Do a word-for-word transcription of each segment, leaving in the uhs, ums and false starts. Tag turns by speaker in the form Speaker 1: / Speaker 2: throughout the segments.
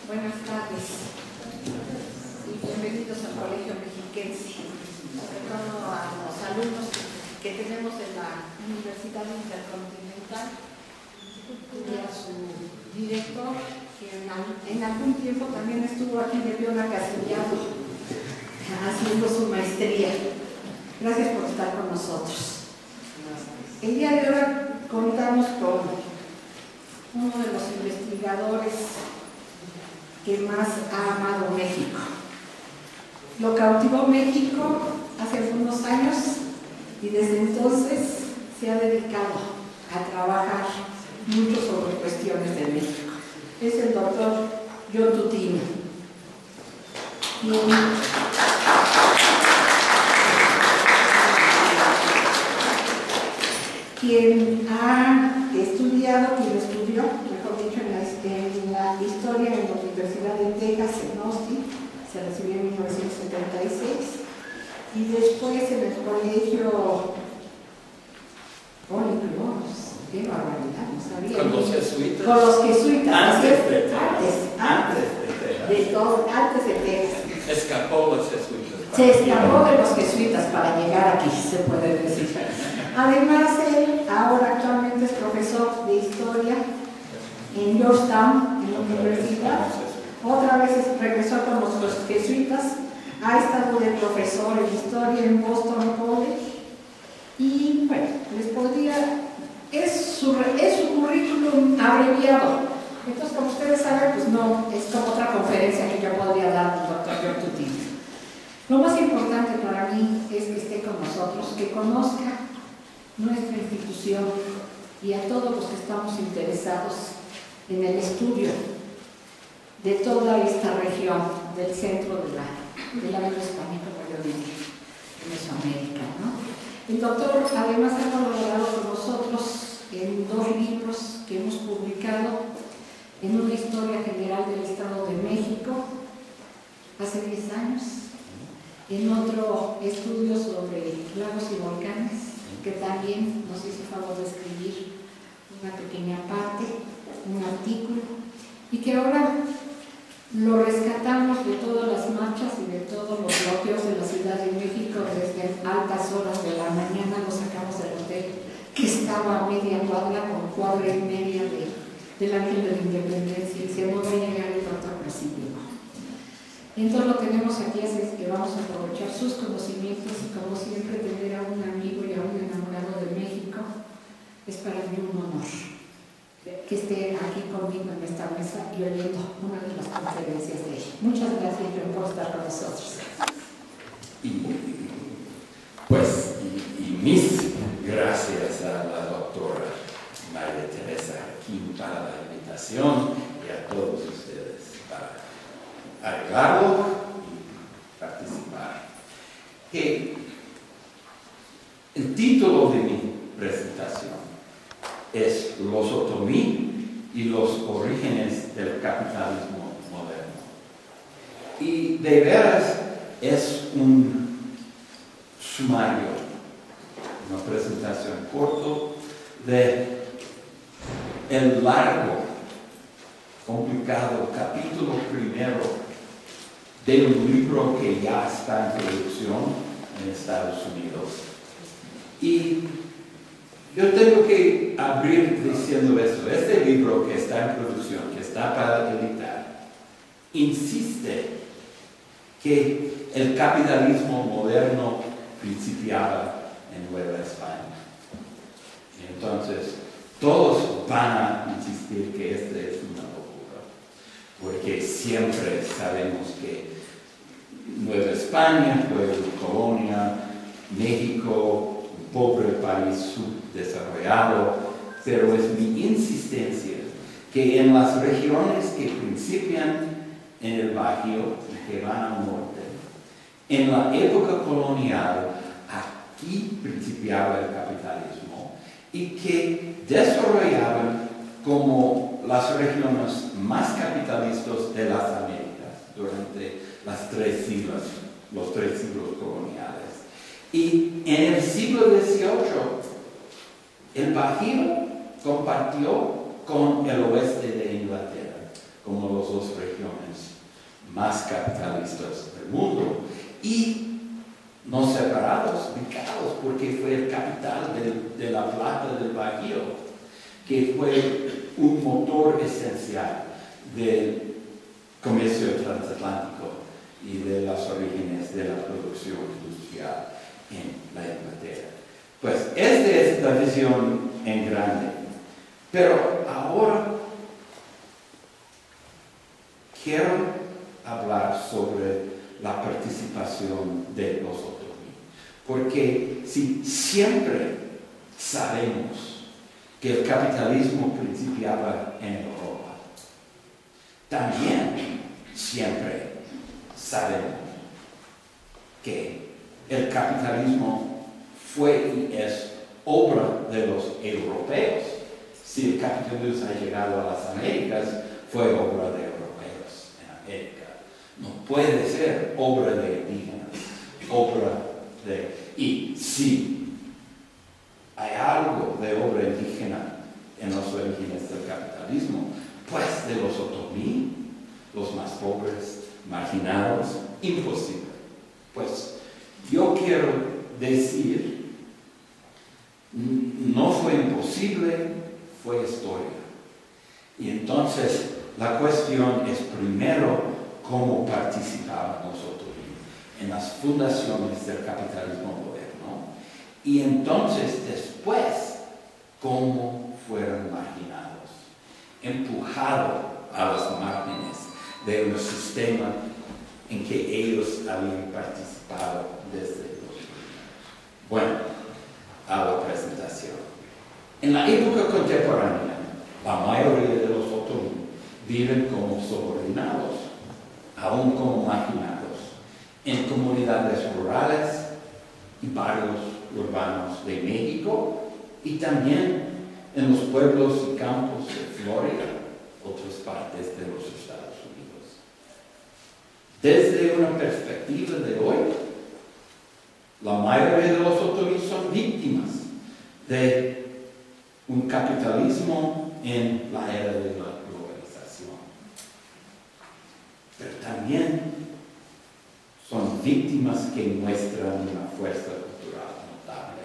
Speaker 1: Buenas tardes y bienvenidos al Colegio Mexiquense, sobre todo a los alumnos que tenemos en la Universidad Intercontinental y a su director, que en, en algún tiempo también estuvo aquí de Leona Castillado haciendo su maestría. Gracias por estar con nosotros. El día de hoy contamos con uno de los investigadores que más ha amado México. Lo cautivó México hace algunos años y desde entonces se ha dedicado a trabajar mucho sobre cuestiones de México. Es el doctor John Tutino, quien, quien ha estudiado, quien estudió, mejor dicho, en la, en la historia en la Universidad de Texas, en Austin, se recibió en mil novecientos setenta y seis, y después en el colegio Policlós, qué barbaridad, no sabía.
Speaker 2: Con los jesuitas.
Speaker 1: Con los jesuitas.
Speaker 2: Antes de
Speaker 1: antes, antes,
Speaker 2: antes
Speaker 1: de, de todo, antes de Texas.
Speaker 2: Escapó los jesuitas.
Speaker 1: Se escapó de los jesuitas para llegar aquí, se puede decir. Además, él ahora actualmente es profesor de historia en Georgetown, en la universidad. Otra vez regresó con los, los jesuitas. Ha estado de profesor en historia en Boston College. Y bueno, les podría... Es su, es su currículum abreviado. Entonces, como ustedes saben, pues no, es como otra conferencia que yo podría dar al doctor John Tutino. Lo más importante para mí es que esté con nosotros, que conozca nuestra institución y a todos los que estamos interesados en el estudio de toda esta región del centro de la, de la Nueva España, como yo diría, de Mesoamérica, ¿no? El doctor además ha colaborado con nosotros en dos libros que hemos publicado, en una historia general del Estado de México hace diez años, en otro estudio sobre lagos y volcanes, que también nos hizo favor de escribir una pequeña parte, un artículo, y que ahora lo rescatamos de todas las marchas y de todos los bloqueos de la Ciudad de México. Desde altas horas de la mañana lo sacamos del hotel, que estaba a media cuadra con cuadra y media de, del Ángel de la Independencia, y se no va a llegar el doctor Presidio. Entonces lo tenemos aquí, así es que vamos a aprovechar sus conocimientos y, como siempre, tener a un amigo y a un enamorado de México es para mí un honor que esté aquí conmigo en esta mesa y oyendo una de las conferencias de ella. Muchas gracias, John, por estar con nosotros.
Speaker 2: Y, pues, y, y mis gracias a la doctora María Teresa Arquín para la invitación y a todos ustedes para arreglarlo y participar. Que el título de mi presentación es Los Otomí y los orígenes del capitalismo moderno. Y de veras es un sumario, una presentación corta de el largo, complicado capítulo primero de un libro que ya está en producción en Estados Unidos. Y yo tengo que abrir diciendo esto. Este libro que está en producción, que está para editar, insiste que el capitalismo moderno principiaba en Nueva España. Y entonces, todos van a insistir que este es una locura, porque siempre sabemos que Nueva España fue una colonia, México, un pobre país subdesarrollado, pero es mi insistencia que en las regiones que principian en el Bajío y que van al norte, en la época colonial, aquí principiaba el capitalismo y que desarrollaban como las regiones más capitalistas de las Américas durante las tres siglos, los tres siglos coloniales. Y en el siglo dieciocho, el Bajío compartió con el oeste de Inglaterra, como las dos regiones. más capitalistas del mundo, y no separados, ubicados, porque fue el capital de, de la plata del Bajío, que fue un motor esencial del comercio transatlántico y de las orígenes de la producción industrial en la Inglaterra. Pues esta es la visión en grande. Pero ahora quiero hablar sobre la participación de los otomí, porque si siempre sabemos que el capitalismo principiaba en Europa, también siempre sabemos que el capitalismo fue y es obra de los europeos. Si el capitalismo ha llegado a las Américas, fue obra de europeos en América. No puede ser obra de indígenas, obra de... Y si hay algo de obra indígena en los orígenes del capitalismo, pues de los otomí, los más pobres, marginados, imposible. Pues yo quiero decir, no fue imposible, fue historia. Y entonces la cuestión es primero cómo participaban los otomí en las fundaciones del capitalismo moderno, y entonces después cómo fueron marginados, empujados a los márgenes de un sistema en que ellos habían participado desde los primeros. Bueno, a la presentación. En la época contemporánea, la mayoría de los otomí viven como subordinados, aún como marginados, en comunidades rurales y barrios urbanos de México, y también en los pueblos y campos de Florida, otras partes de los Estados Unidos. Desde una perspectiva de hoy, la mayoría de los otomí son víctimas de un capitalismo en la era de la globalización. Pero también son víctimas que muestran una fuerza cultural notable.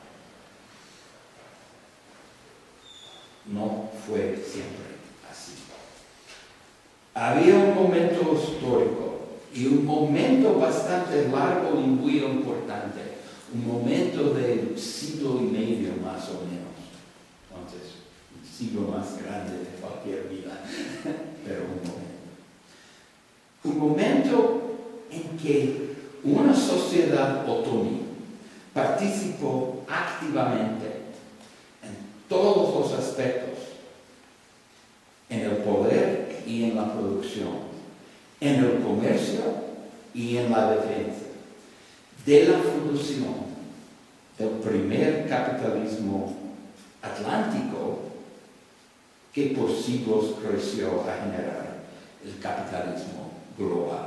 Speaker 2: No fue siempre así. Había un momento histórico y un momento bastante largo y muy importante, un momento de siglo y medio más o menos. Entonces, un siglo más grande de cualquier vida, pero un momento. Un momento en que una sociedad otomí participó activamente en todos los aspectos, en el poder y en la producción, en el comercio y en la defensa, de la fundación del primer capitalismo atlántico que por siglos creció a generar el capitalismo global.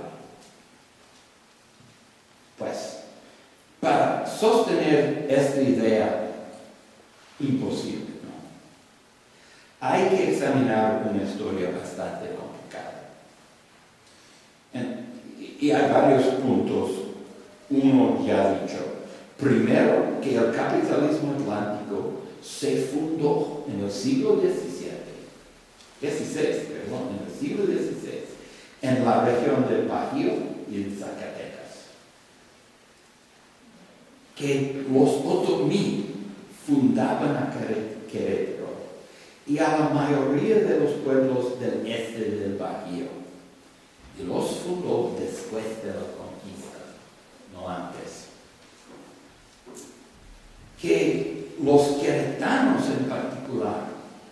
Speaker 2: Pues, para sostener esta idea imposible, ¿no?, hay que examinar una historia bastante complicada. Y hay varios puntos. Uno ya ha dicho. Primero, que el capitalismo atlántico se fundó en el siglo diecisiete, dieciséis, perdón, en el siglo dieciséis, en la región del Bajío y en Zacatecas. Que los otomí fundaban a Querétaro y a la mayoría de los pueblos del este del Bajío. Y los fundó después de la conquista, no antes. Que los queretanos en particular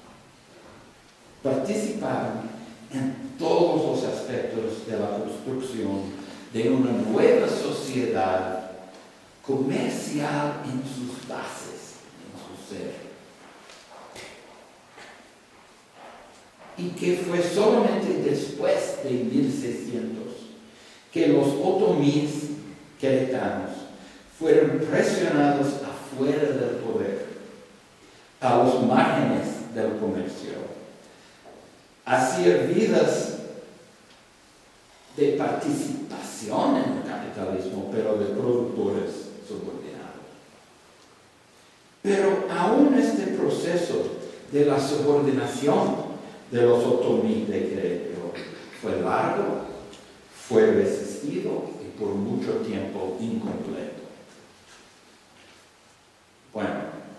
Speaker 2: participaron en todos los aspectos de la construcción de una nueva sociedad comercial en sus bases, en su ser. Y que fue solamente después de mil seiscientos que los otomíes queretanos fueron presionados afuera del poder, a los márgenes del comercio, a hacer vidas de participación en el capitalismo, pero de productores subordinados. Pero aún este proceso de la subordinación de los otomí de Querétaro fue largo, fue resistido y por mucho tiempo incompleto. Bueno,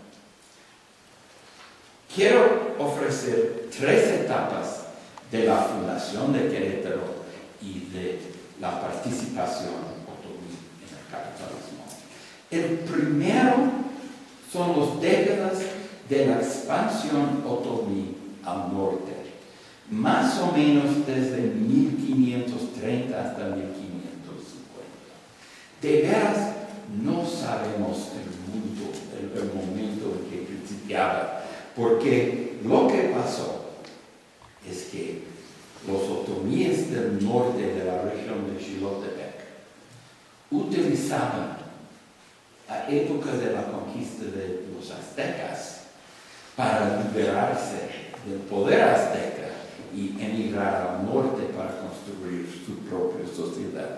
Speaker 2: quiero ofrecer tres etapas de la fundación de Querétaro y de la participación otomí en el capitalismo. El primero son las décadas de la expansión otomí al norte, más o menos desde mil quinientos treinta hasta mil quinientos cincuenta. De veras, no sabemos el mundo, el, el momento en que principiaba, porque lo que pasó es que los otomíes del norte de la región de Xilotepec utilizaban la época de la conquista de los aztecas para liberarse del poder azteca y emigrar al norte para construir su propia sociedad.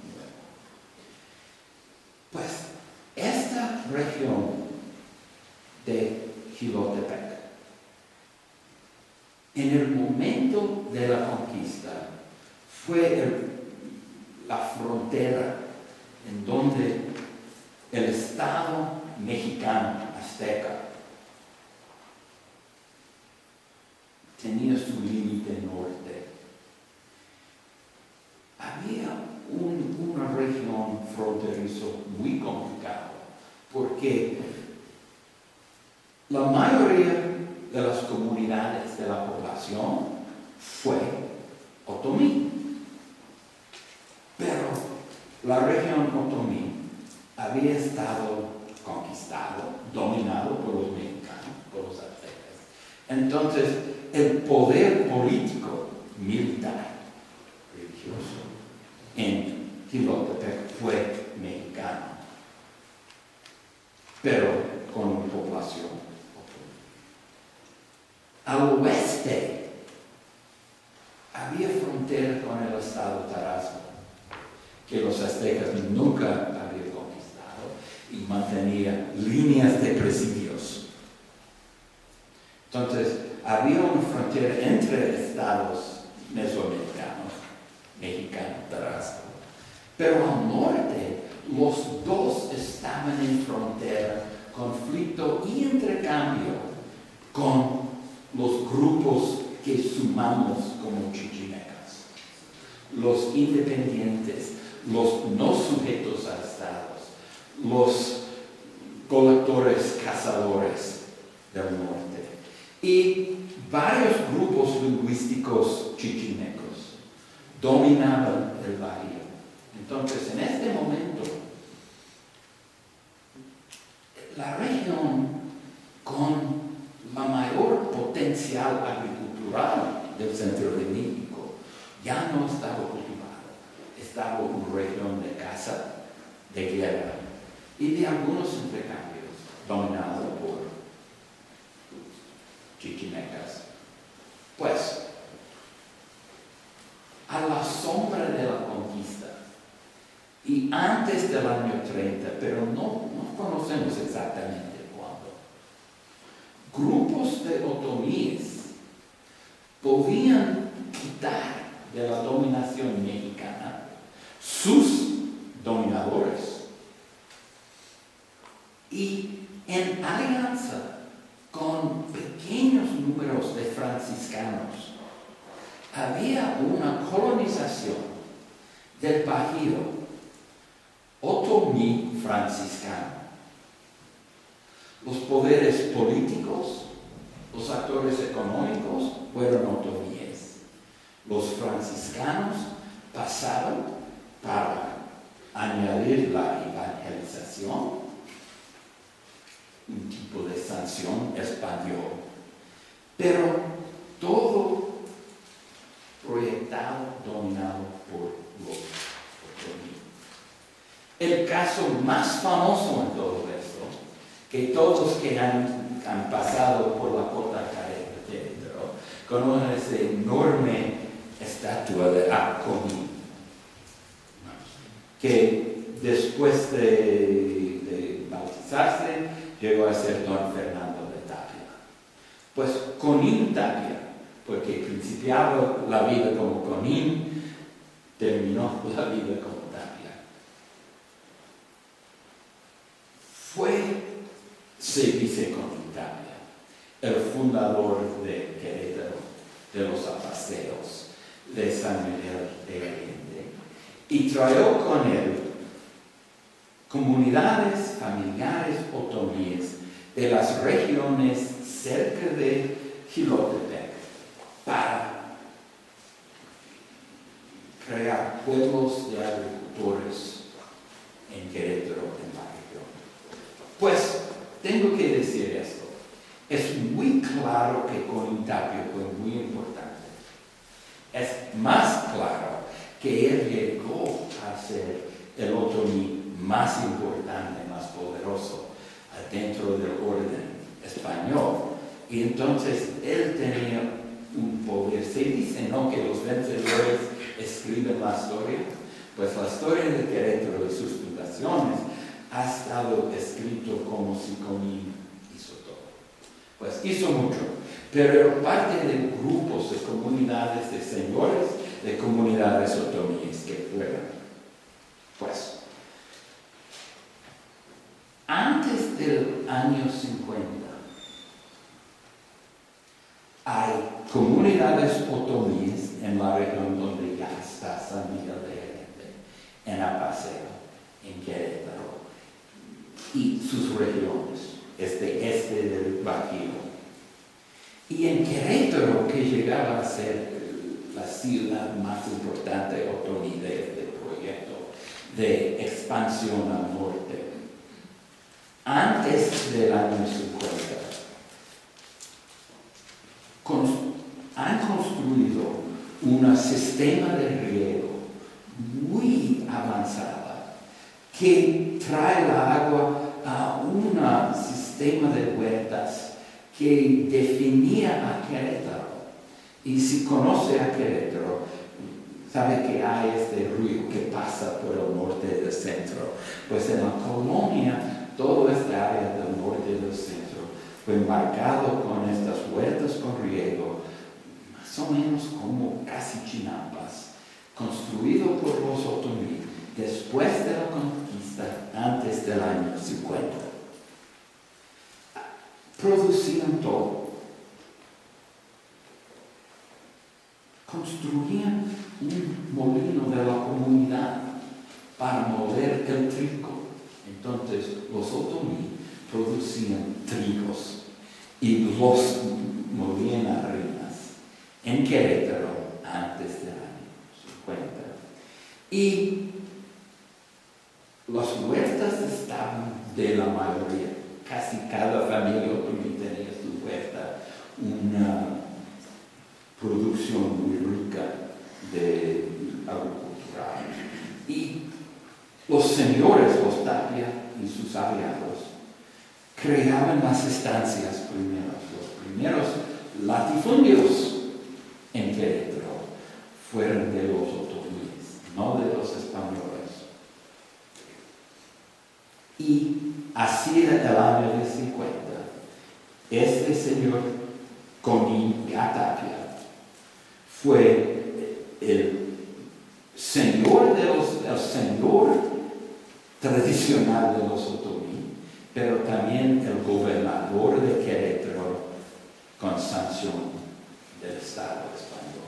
Speaker 2: Pues esta región de Xilotepec, en el momento de la conquista, fue el, la frontera en donde el Estado mexicano azteca tenía su límite norte. Había un, una región fronterizo muy complicada, porque la mayoría de las comunidades de la población fue otomí. Pero la región otomí había estado conquistado, dominado por los mexicanos, por los aztecas. Entonces, el poder político, militar, religioso, en Xilotepec fue mexicano, pero con una población otomí. Al oeste, había frontera con el estado Tarasco, que los aztecas nunca habían conquistado y mantenía líneas de presidios. Entonces, había una frontera entre estados mesoamericanos, mexicano, Tarasco. Pero al norte, los dos estaban en frontera, conflicto y intercambio con los grupos que sumamos como chichimecas, los independientes, los no sujetos a estados, los colectores cazadores del norte y varios grupos lingüísticos chichimecos dominaban el Bajío. Entonces, en este momento, la región con la mayor potencial agricultural del centro de México ya no estaba cultivada. Estaba una región de caza, de guerra y de algunos intercambios dominados por chichimecas. Pues, a la sombra de la conquista y antes del año treinta, pero no, no conocemos exactamente cuándo, grupos de otomíes podían quitar de la dominación mexicana sus dominadores y en alianza con pequeños números de franciscanos había una colonización del Bajío otomí franciscano. Los poderes políticos, los actores económicos fueron otomíes. Los franciscanos pasaron para añadir la evangelización, un tipo de sanción español, pero todo proyectado, dominado por los otomí. El caso más famoso en todo esto, que todos que han, han pasado por la Cota Querétaro conocen esa enorme estatua de Acomí, que después de, de bautizarse llegó a ser don Fernando de Tapia. Pues Conín Tapia, porque principiaba la vida como Conín, terminó la vida como Tapia. Fue, se dice Conín Tapia, el fundador de Querétaro, de los apaseos, de San Miguel de Allende, y trajo con él comunidades familiares otomíes de las regiones cerca de Jilotepec para crear pueblos de agricultores en Querétaro, en la región. Pues tengo que decir esto. Es muy claro que Conín Tapia fue muy importante. Es más claro que él llegó a ser el otomí más importante, más poderoso dentro del orden español. Y entonces él tenía un poder. Se dice, ¿no?, que los vencedores escriben la historia. Pues la historia de Querétaro y sus fundaciones ha estado escrito como si Conín hizo todo. Pues hizo mucho, pero era parte de grupos, de comunidades de señores, de comunidades otomíes que fueron. Pues, antes del año cincuenta, hay comunidades otomíes en la región donde ya está San Miguel de Allende, en Apaseo, en Querétaro, y sus regiones, este este del Bajío. Y en Querétaro, que llegaba a ser la ciudad más importante otomí de este proyecto de expansión al norte, antes del año cincuenta, con, han construido un sistema de riego muy avanzado que trae la agua a un sistema de huertas que definía a Querétaro. Y si conoce a Querétaro, sabe que hay este río que pasa por el norte del centro. Pues en la colonia, toda esta área del norte del centro fue embarcado con estas huertas con riego, más o menos como casi Chinampas, construido por los otomí después de la conquista, antes del año cincuenta. Producían todo. Construían un molino de la comunidad para moler el trigo. Entonces los otomí producían trigos y los molían harinas en Querétaro antes del año cincuenta. Y las huertas estaban de la mayoría. Casi cada familia otomí tenía su huerta, una producción muy rica de agricultura. Y los señores, los Tapia y sus aliados, creaban las estancias primeros. Los primeros latifundios en Querétaro fueron de los otomíes, no de los españoles. Y hacia el año de cincuenta, este señor Conín Tapia fue el señor, de los, el señor tradicional de los otomí, pero también el gobernador de Querétaro con sanción del Estado español.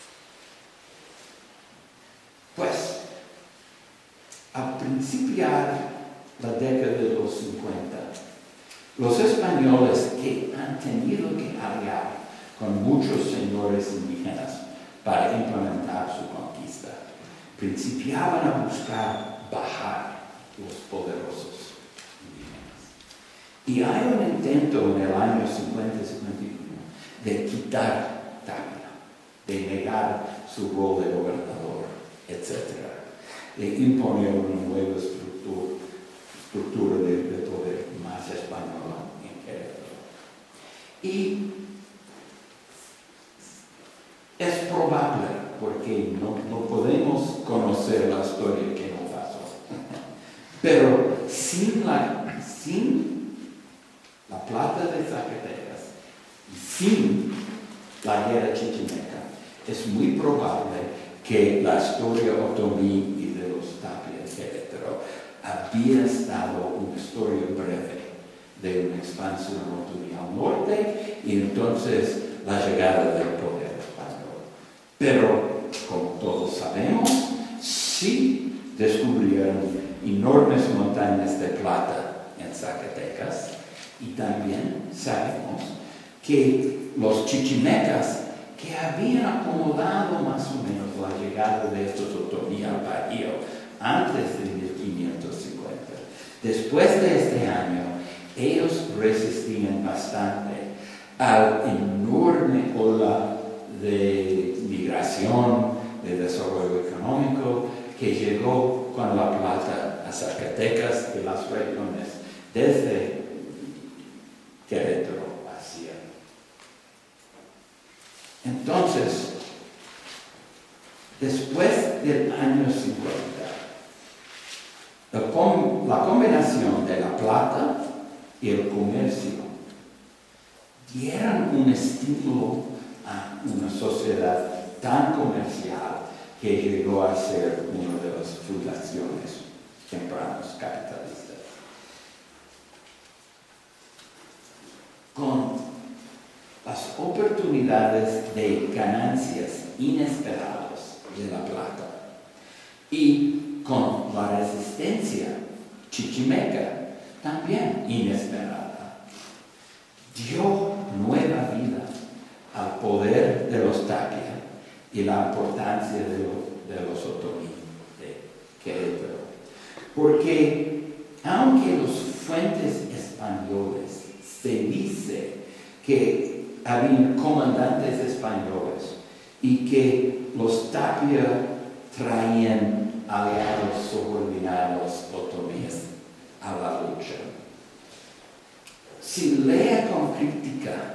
Speaker 2: Pues, al principiar la década de los cincuenta, los españoles que han tenido que aliar con muchos señores indígenas para implementar su conquista, principiaban a buscar bajar los poderosos indígenas. Y hay un intento en el año cincuenta cincuenta y uno de quitar Tapia, de negar su rol de gobernador, etcétera, de imponer una nueva estructura, estructura de, de poder más española en Querétaro. Y es probable, porque no, no podemos conocer la historia que no pasó, sin la, sin la plata de Zacatecas y sin la guerra chichimeca, es muy probable que la historia otomí y de los Tapia de Querétaro había estado una historia breve de una expansión otomí al norte y entonces la llegada del poder español. Pero, como todos sabemos, sí descubrieron enormes montañas de plata en Zacatecas y también sabemos que los chichimecas que habían acomodado más o menos la llegada de estos otomí al Bajío antes de mil quinientos cincuenta. Después de este año, ellos resistían bastante al enorme ola de migración, de desarrollo económico que llegó con la plata a Zacatecas y las regiones desde Querétaro hacia. Entonces, después del año cincuenta, la, com la combinación de la plata y el comercio dieron un estímulo a una sociedad tan comercial que llegó a ser una de las fundaciones tempranas capitalistas. Con las oportunidades de ganancias inesperadas de la plata y con la resistencia chichimeca también inesperada, dio nueva vida al poder de los Tapia y la importancia de, lo, de los otomí de Querétaro. Porque aunque los fuentes españoles se dice que habían comandantes españoles y que los Tapia traían aliados subordinados otomíes a la lucha, si lea con crítica,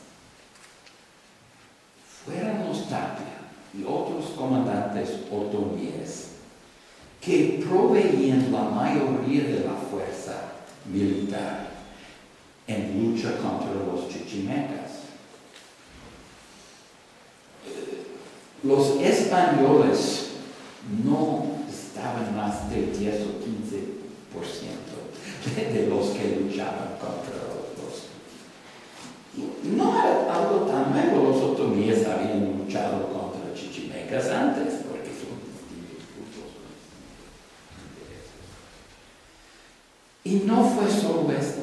Speaker 2: fueron los Tapia y otros comandantes otomíes que proveían la mayoría de la fuerza militar en lucha contra los chichimecas. Los españoles no estaban más del diez o quince por ciento de, de los que luchaban contra los. No era algo tan nuevo, los otomíes habían luchado contra chichimecas antes, porque son distintos grupos. Y no fue solo esto.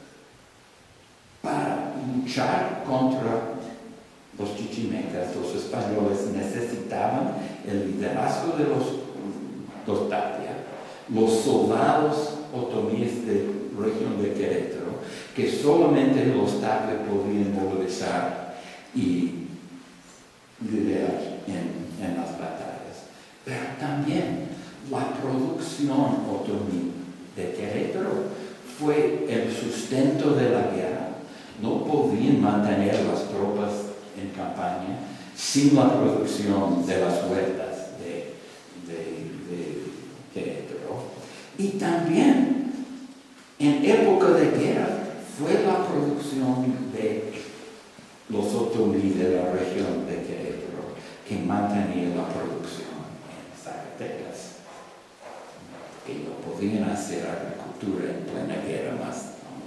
Speaker 2: Para luchar contra los chichimecas, los españoles necesitaban el liderazgo de los, los Tapia, los soldados otomíes de la región de Querétaro, que solamente los Tapia podían movilizar y liderar en, en las batallas. Pero también la producción otomí de Querétaro fue el sustento de la guerra. No podían mantener las tropas en campaña sin la producción de las huertas de, de, de Querétaro. Y también, en época de guerra, fue la producción de los otomí de la región de Querétaro que mantenía la producción en Zacatecas, que no podían hacer agricultura en plena guerra más.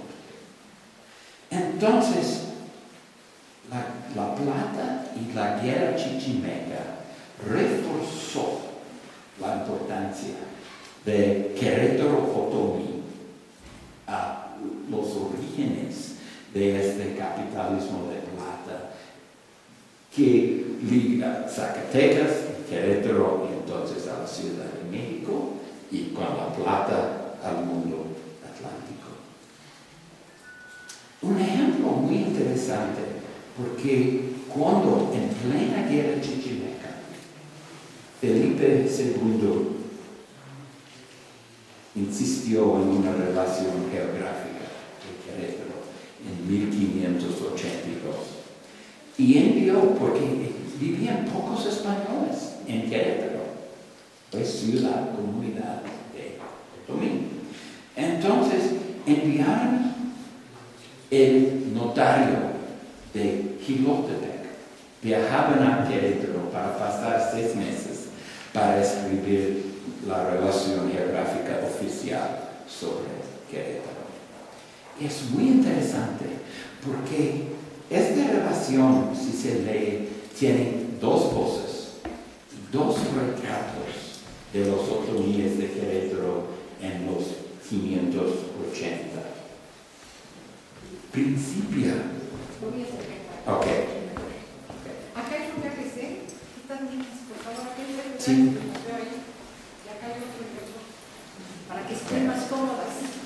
Speaker 2: Entonces, la, la plata y la guerra chichimeca reforzó la importancia de Querétaro otomí a los orígenes de este capitalismo de plata que liga Zacatecas, Querétaro y entonces a la Ciudad de México y con la plata al mundo atlántico. Un ejemplo muy interesante, porque cuando en plena guerra chichimeca, Felipe segundo insistió en una relación geográfica de Querétaro en mil quinientos ochenta y dos y envió, porque vivían pocos españoles en Querétaro, fue ciudad, comunidad de otomí. Entonces, enviaron el notario de Jilotepec. Viajaban a Querétaro para pasar seis meses para escribir la relación geográfica oficial sobre Querétaro. Es muy interesante porque esta relación, si se lee, tiene dos voces, dos retratos de los otomíes de Querétaro en los quinientos ochenta. Principia. Ok.
Speaker 1: Acá hay un que sé. Están niñas, por favor, acá hay un
Speaker 2: Sí.
Speaker 1: Y acá hay otro para que estén más cómodas.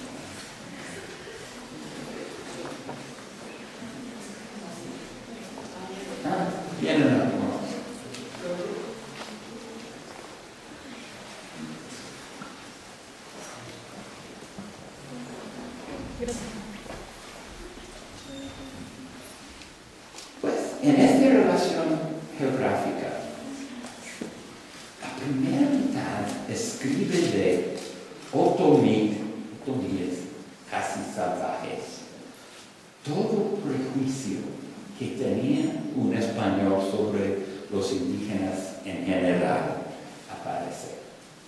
Speaker 2: Ah, vienen algunos. Pues en esta relación geográfica, la primera mitad escribe de otomí, otomíes casi salvajes. Todo prejuicio que tenía un español sobre los indígenas en general aparece.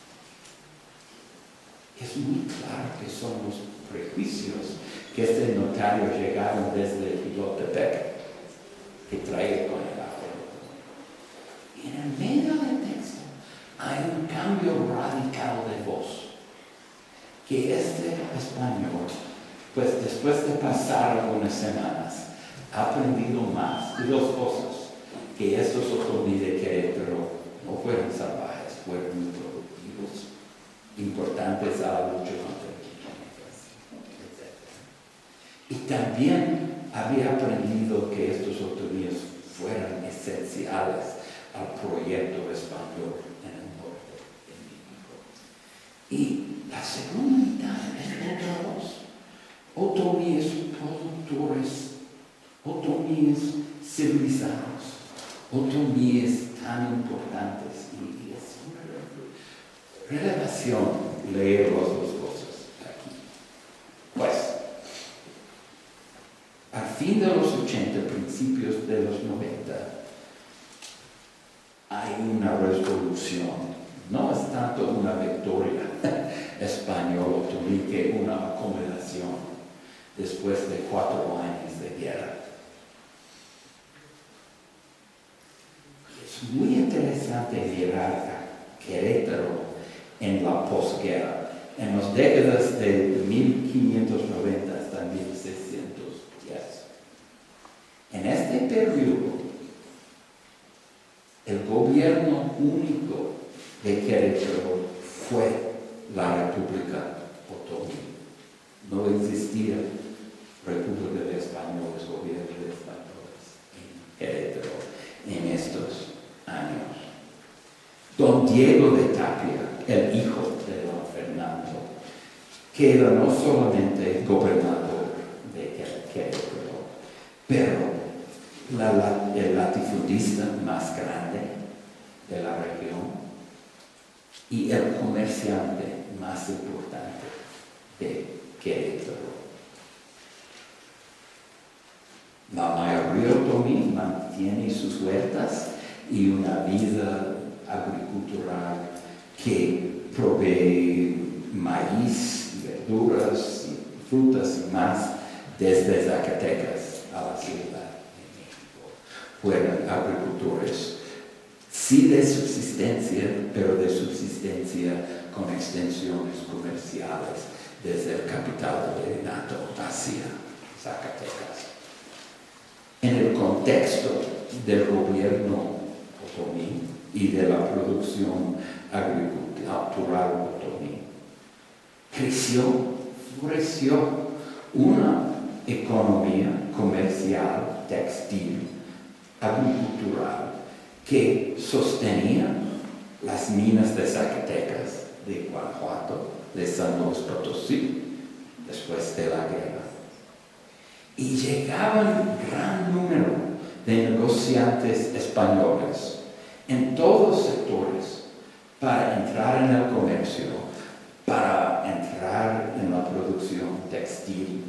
Speaker 2: Es muy claro que son los prejuicios que este notario llegaron desde Jilotepec, que trae con el abuelo. Y en el medio del texto hay un cambio radical de voz, que este español, pues después de pasar algunas semanas, ha aprendido más de dos cosas, que estos otomí de Querétaro no fueron salvajes, fueron muy productivos, importantes a la lucha contra el crimen, etcétera. Y también había aprendido que estos otomíes fueran esenciales al proyecto español en el norte de México. Y la segunda mitad es otra voz. Otomíes productores, otomíes civilizados, otomíes tan importantes. Y es una revelación leer las dos cosas aquí. Pues, al fin de los ochenta, principios de los noventa, hay una resolución. No es tanto una victoria español-otomí que una acomodación después de cuatro años de guerra. Es muy interesante mirar a Querétaro en la posguerra, en las décadas de mil quinientos noventa hasta mil seiscientos diez. En este periodo, el gobierno único de Querétaro fue la República Otomí. No existía República de Españoles, gobierno de españoles en Querétaro en estos años. Don Diego de Tapia, el hijo de don Fernando, que era no solamente gobernador de Querétaro, pero la, la, el latifundista más grande de la región y el comerciante más importante de Querétaro. La mayoría otomí mantiene sus huertas y una vida agricultural que provee maíz, verduras, y frutas y más desde Zacatecas a la Ciudad de México. Fueron agricultores, sí de subsistencia, pero de subsistencia con extensiones comerciales desde el capital del virreinato hacia Zacatecas. En el contexto del gobierno otomí y de la producción agricultural otomí, creció, floreció una economía comercial, textil, agricultural, que sostenía las minas de Zacatecas, de Guanajuato, de San Luis Potosí, después de la guerra. Y llegaban un gran número de negociantes españoles en todos los sectores para entrar en el comercio, para entrar en la producción textil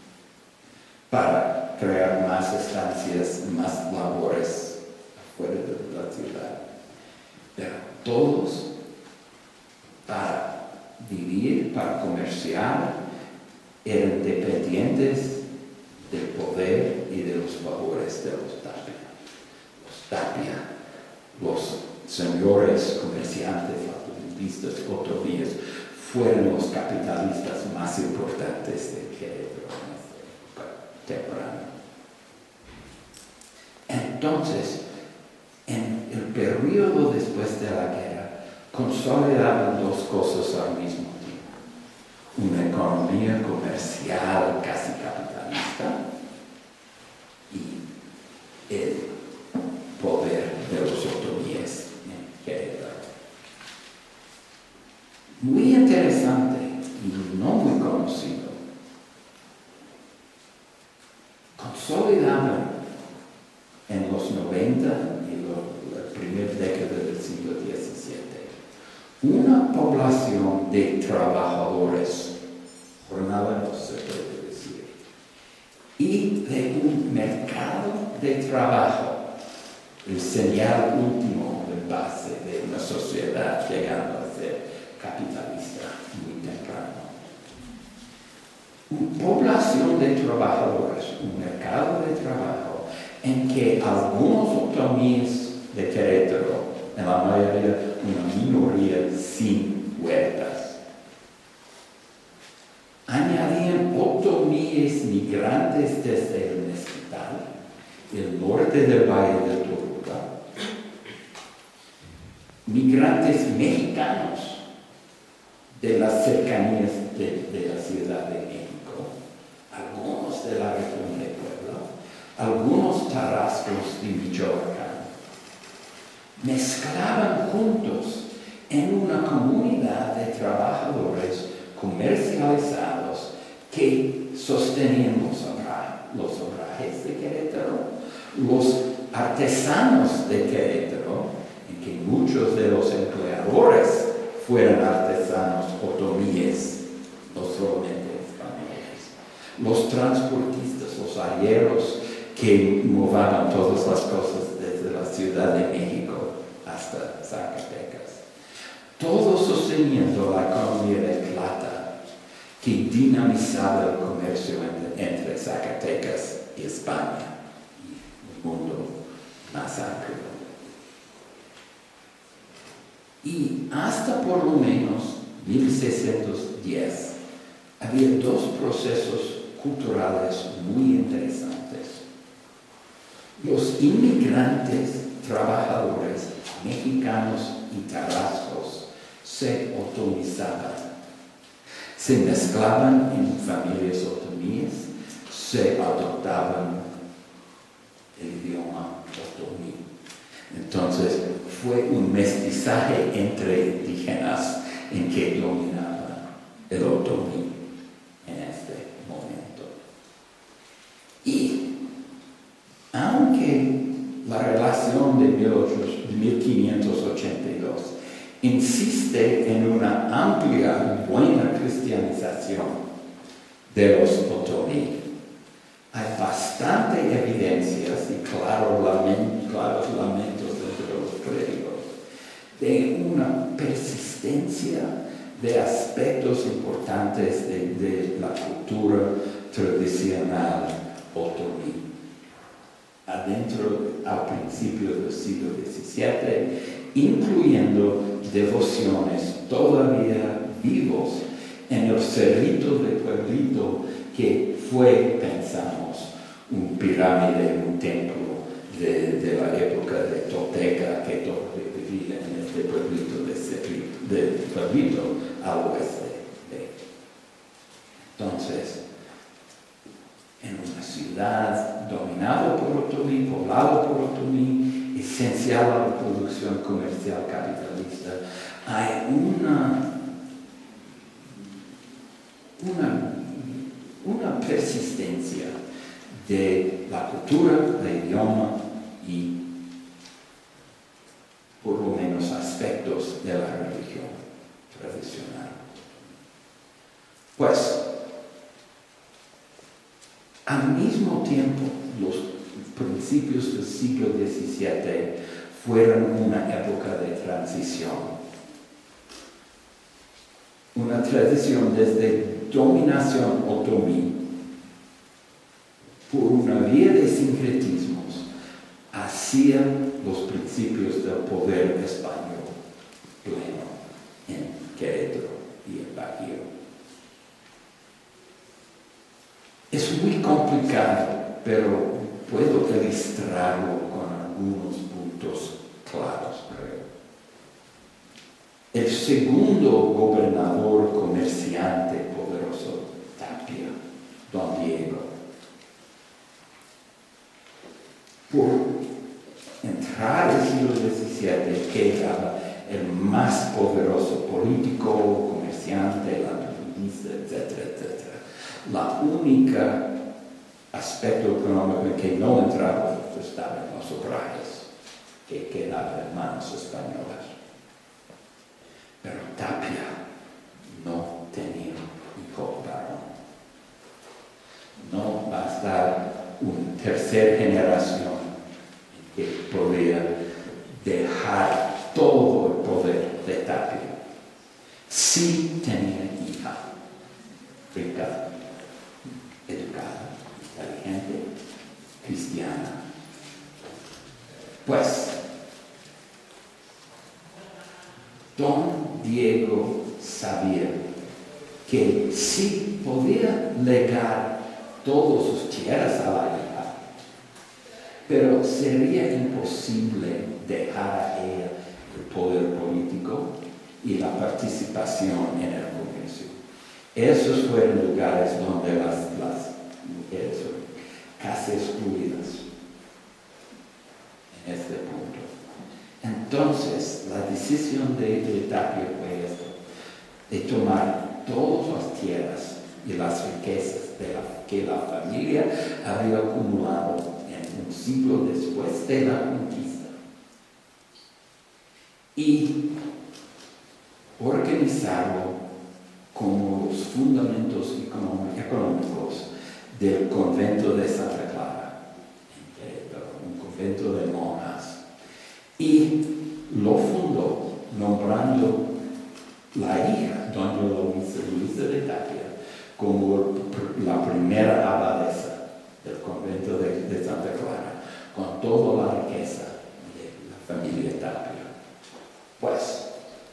Speaker 2: para crear más estancias, más labores fuera de la ciudad. Pero todos para vivir, para comerciar, eran dependientes del poder y de los favores de los Tapia. Los Tapia, los señores comerciantes, latifundistas, otomíes, fueron los capitalistas más importantes de Querétaro en esta época temprana. Entonces, en el periodo después de la guerra, consolidaban dos cosas al mismo tiempo. Una economía comercial casi capitalista y el poder de los otomíes en Querétaro. Muy interesante y no muy conocido. Consolidaban en los noventa y lo, la primera década del siglo diecisiete una población de trabajadores, jornada no se puede decir, y de un mercado de trabajo, el señal último de base de una sociedad llegando a ser capitalista muy temprano. Una población de trabajadores, un mercado de trabajo en que algunos otomíes de Querétaro, en la mayoría una minoría sin huertas, añadían otomíes migrantes desde el Mezquital, el norte del Valle de Toluca, migrantes mexicanos de las cercanías de, de la Ciudad de México, algunos de la región de Puebla, algunos tarascos de Michoacán, mezclaban juntos en una comunidad de trabajadores comercializados que sostenían los, obra, los obrajes de Querétaro, los artesanos de Querétaro, en que muchos de los empleadores fueran artesanos otomíes, no solamente españoles, los transportistas, los arrieros que movaban todas las cosas desde la Ciudad de México hasta Zacatecas, todos sosteniendo la economía de plata que dinamizaba el comercio entre, entre Zacatecas y España y el mundo más amplio. Y hasta por lo menos mil seiscientos diez había dos procesos culturales muy interesantes. Los inmigrantes trabajadores mexicanos y tarascos se otomizaban, se mezclaban en familias otomíes, se adoptaban el idioma otomí. Entonces fue un mestizaje entre indígenas en que dominaba el otomí en este momento. Y aunque la relación de mil quinientos ochenta y dos insiste en una amplia y buena cristianización de los otomí, hay bastante evidencias y claros lamentos, claros lamentos entre los clérigos de una persistencia de aspectos importantes de, de la cultura tradicional otomí. Adentro, al principio del siglo diecisiete, incluyendo devociones todavía vivos en el cerrito de Pueblito, que fue, pensamos, un pirámide, un templo de, de la época de Tolteca, que todavía vivía en este pueblito de, cerrito, de Pueblito al oeste. De. Entonces, en una ciudad dominada por otomí, poblado por otomí, esencial a la producción comercial capitalista, hay una, una, una persistencia de la cultura, del idioma y por lo menos aspectos de la religión tradicional. Pues, Al mismo tiempo, los principios del siglo diecisiete fueron una época de transición. Una transición desde dominación otomí por una vía de sincretismos hacia los principios del poder español pleno en Querétaro y el Bajío. Es muy complicado, pero puedo ilustrarlo con algunos puntos claros, creo. El segundo gobernador comerciante poderoso, Tapia, Don Diego, por entrar al siglo diecisiete, que era el más poderoso político, comerciante, landrufista, etcétera, etcétera. La única aspecto económico en que no entraba estaba en los obrajes, que quedaban en manos españolas. Pero Tapia no tenía hijo varón. No va a estar una tercera generación que podía dejar todo el poder de Tapia. Sí tenía hija, rica, educada, inteligente, cristiana. Pues, Don Diego sabía que sí podía legar todas sus tierras a la hija, pero sería imposible dejar a ella el poder político y la participación en el comercio. Esos fueron lugares donde las, las mujeres fueron casi excluidas en este punto. Entonces, la decisión de, de Tapia fue esta, de tomar todas las tierras y las riquezas de la, que la familia había acumulado en un siglo después de la conquista y organizarlo como los fundamentos económicos del convento de Santa Clara, un convento de monjas, y lo fundó nombrando la hija, doña Luisa, Luisa de Tapia, como la primera abadesa del convento de, de Santa Clara, con toda la riqueza de la familia Tapia. Pues,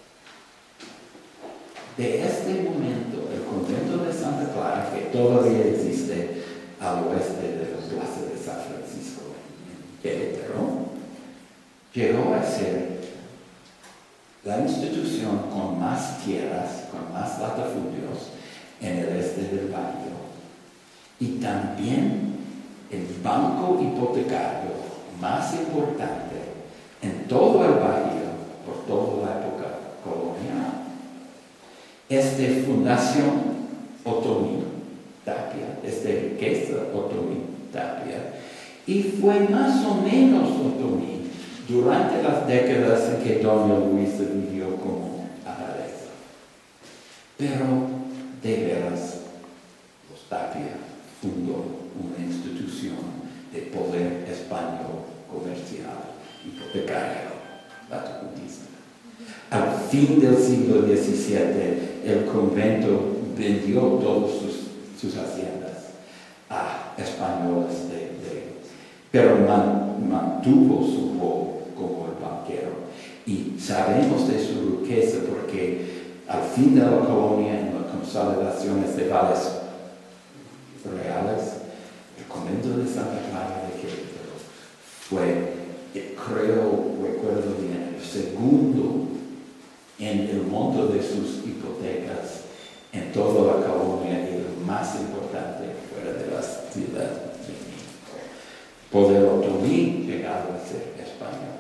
Speaker 2: de este momento, el convento de Santa Clara, que todavía existe al oeste de la plaza de San Francisco, en Querétaro, llegó a ser la institución con más tierras, con más latifundios en el este del Bajío, y también el banco hipotecario más importante en todo el Bajío por toda la época colonial. Esta fundación otomí Tapia, esta riqueza otomí Tapia, y fue más o menos otomí durante las décadas en que doña Luisa vivió como abadesa. Pero, de veras, los Tapia fundó una institución de poder español comercial, hipotecario, latifundista. Al fin del siglo diecisiete, el convento vendió todas sus, sus haciendas a españoles, de, de, pero man, mantuvo su rol como el banquero. Y sabemos de su riqueza porque al fin de la colonia, en las consolidaciones de vales reales, el convento de Santa Clara de Querétaro fue, creo, recuerdo bien, el segundo en el monto de sus hipotecas en toda la colonia y el más importante fuera de la ciudad de México. Poder otomí llegado a ser español.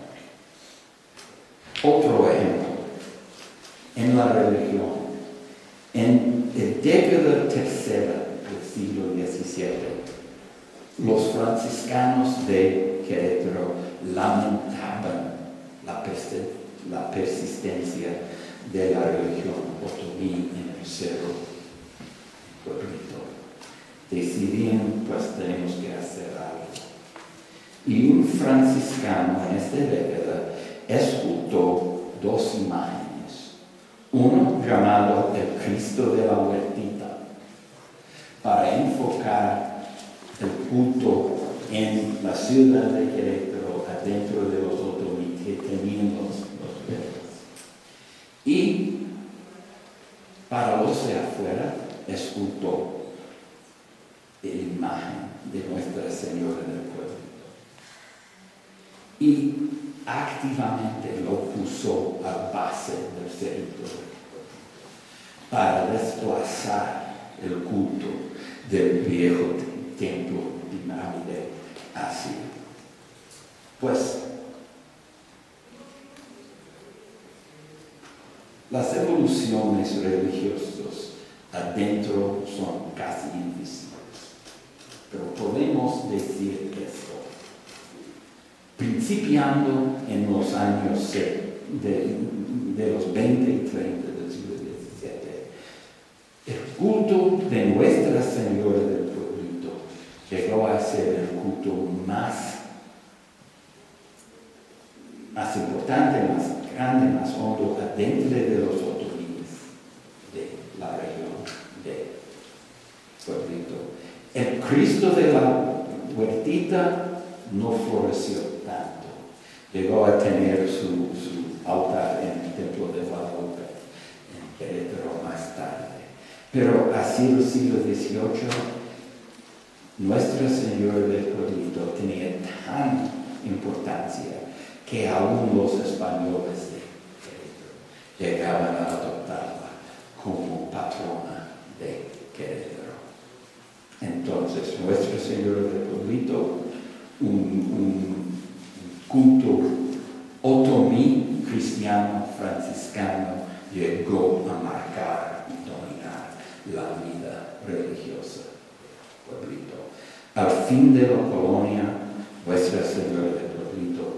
Speaker 2: Otro ejemplo, en la religión, en la década tercera del siglo diecisiete, los franciscanos de Querétaro lamentaban la peste la persistencia de la religión otomí en el cerro pueblito. decidieron, pues tenemos que hacer algo. Y un franciscano en esta década escultó dos imágenes. Uno llamado el Cristo de la Huertita, para enfocar el culto en la ciudad de Querétaro, adentro de los otomí que tenían los, los verdes. Y para los de afuera escultó la imagen de Nuestra Señora del Pueblo. Y activamente lo puso a base del territorio para desplazar el culto del viejo templo pirámide hacia. Pues las evoluciones religiosas adentro son casi invisibles, pero podemos decir esto. Principiando en los años de, de los veinte y treinta del siglo diecisiete, el culto de Nuestra Señora del Pueblito llegó a ser el culto más, más importante, más grande, más hondo adentro de los otomíes de la región de Pueblito. El Cristo de la Huertita no floreció tanto. Llegó a tener su, su altar en el Templo de Guadalupe, en Querétaro más tarde. Pero así el siglo dieciocho, Nuestra Señora del Pueblito tenía tan importancia que aún los españoles de Querétaro llegaban a adoptarla como patrona de Querétaro. Entonces, Nuestra Señora del Pueblito, un, un culto otomí cristiano franciscano, llegó a marcar y dominar la vida religiosa del Pueblito. Al fin de la colonia, Nuestra Señora del Pueblito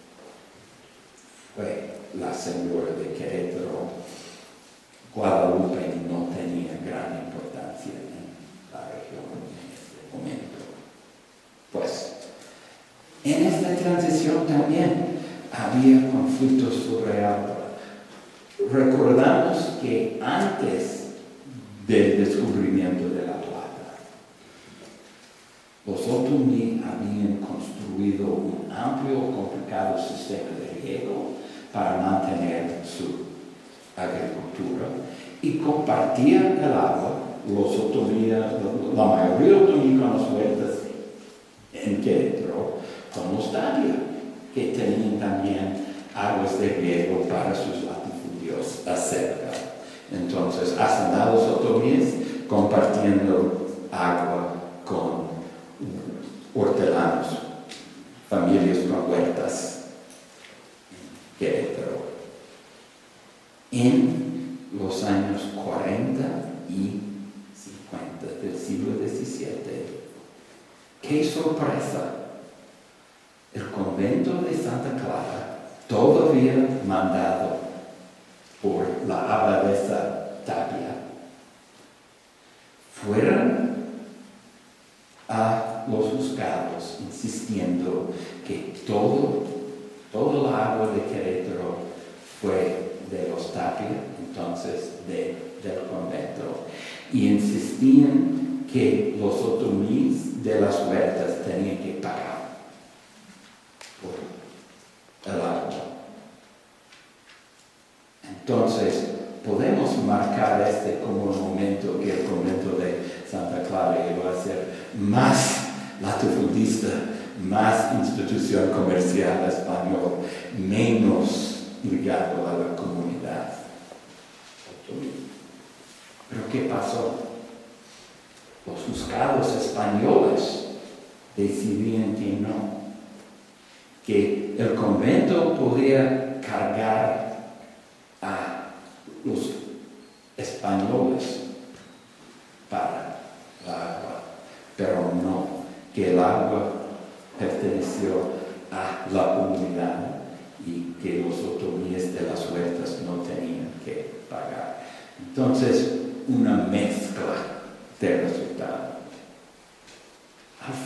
Speaker 2: fue la Señora de Querétaro. Guadalupe no tenía gran importancia en la región en este momento. Pues, en esta transición también había conflictos sobre agua. Recordamos que antes del descubrimiento de la plata, los otomí habían construido un amplio, complicado sistema de riego para mantener su agricultura y compartían el agua, los otomí, la mayoría de otomí con las huertas en Querétaro, con los Tapia, que tenían también aguas de riego para sus latifundios acerca. Entonces, hacendados otomíes compartiendo agua con hortelanos, familias con huertas en Querétaro. En los años cuarenta y cincuenta del siglo diecisiete, ¡qué sorpresa! El convento de Santa Clara, todavía mandado por la abadesa Tapia, fueron a los juzgados insistiendo que todo, todo el agua de Querétaro fue de los Tapia, entonces de, del convento, y insistían que los otomíes de las huertas tenían que pagar por el agua. Entonces, podemos marcar este como un momento que el convento de Santa Clara llegó a ser más latifundista, más institución comercial español, menos ligado a la comunidad otomí. Pero ¿qué pasó? Los juzgados españoles decidían que no, que el convento podía cargar a los españoles para el agua, pero no, que el agua perteneció a la comunidad y que los otomíes de las huertas no tenían que pagar. Entonces, una mezcla de resultados.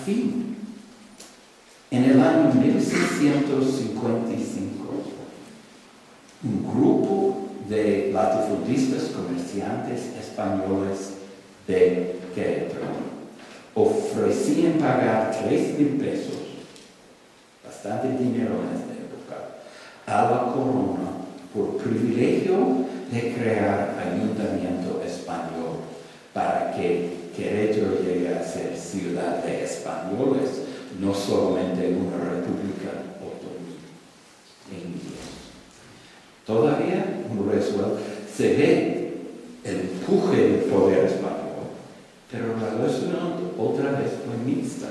Speaker 2: fin, en el año mil seiscientos cincuenta y cinco, un grupo de latifundistas comerciantes españoles de Querétaro ofrecían pagar tres mil pesos, bastante dinero en esta época, a la corona por privilegio de crear ayuntamiento español para que Querétaro llegue a ser ciudad de españoles, no solamente una república autónoma de indios. Todavía en Roosevelt se ve el empuje del poder español, pero la relación otra vez fue mixta.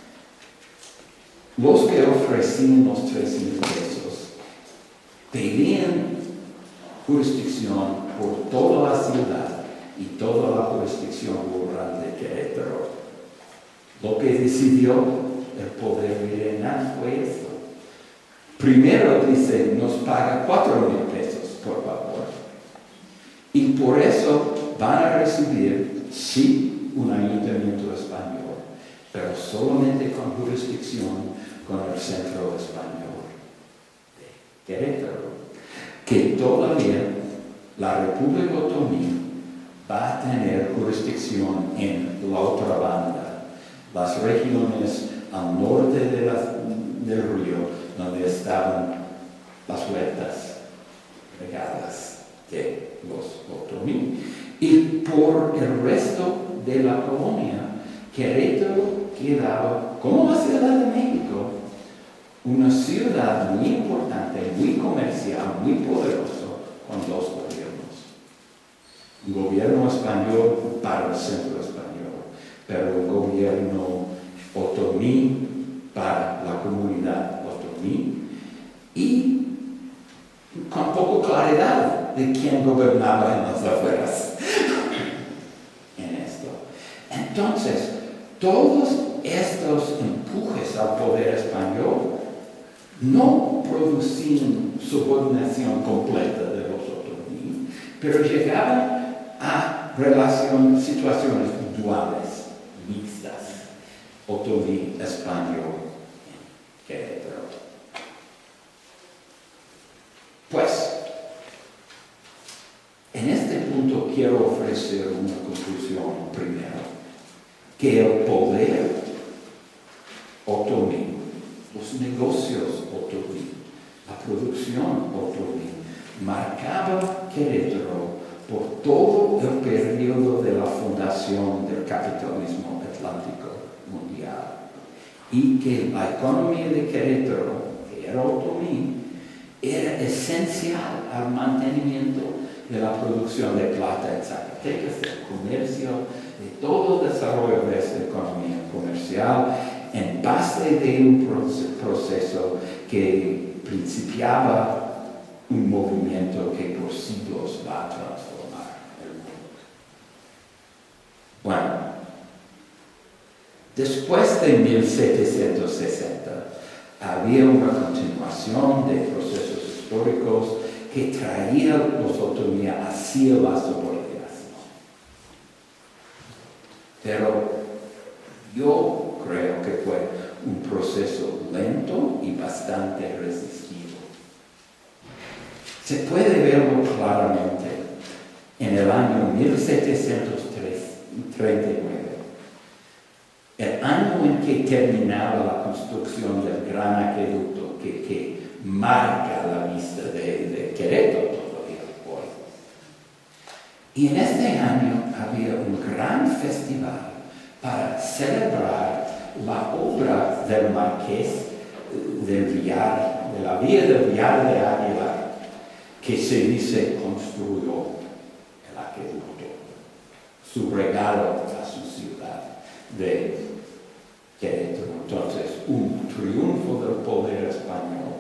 Speaker 2: Los que ofrecían los tres mil pesos pedían jurisdicción por toda la ciudad y toda la jurisdicción rural de Querétaro. Lo que decidió el poder virreinal fue esto. Primero dice, nos paga cuatro mil pesos, por favor. Y por eso van a recibir, sí, un ayuntamiento español, pero solamente con jurisdicción con el centro español de Querétaro, que todavía la República Otomí va a tener jurisdicción en la otra banda, las regiones al norte de la, del río, donde estaban las huertas regadas de los otomí. Y por el resto de la colonia, Querétaro quedaba, como la Ciudad de México, una ciudad muy importante, muy comercial, muy poderoso, con dos gobiernos. Un gobierno español para el centro español, pero un gobierno otomí para la comunidad otomí, y con poco claridad de quién gobernaba en las afueras en esto. Entonces, todos estos empujes al poder español no producían subordinación completa de los otomí, pero llegaban a relación, situaciones duales, mixtas, otomí, español, Querétaro. Pues, en este punto quiero ofrecer una conclusión primero, que el poder otomí, los negocios otomí, la producción otomí, marcaba Querétaro por todo el periodo de la fundación del capitalismo atlántico mundial, y que la economía de Querétaro, que era otomí, era esencial al mantenimiento de la producción de plata en Zacatecas, del comercio, de todo el desarrollo de esta economía comercial, en base de un proceso que principiaba un movimiento que por siglos va a transformar el mundo. Bueno, después de mil setecientos sesenta, había una continuación de procesos históricos que traían los otomíes hacia la subordinación. Pero yo creo que fue un proceso lento y bastante resistido. Se puede verlo claramente en el año mil setecientos treinta y nueve, el año en que terminaba la construcción del gran acueducto que, que marca la vista de, de Querétaro todavía hoy. Y en este año había un gran festival para celebrar la obra del Marqués del Villar, de la vía del Villar de Aguilar, que se dice construyó el acueducto, su regalo a su ciudad de Querétaro. Entonces, un triunfo del poder español.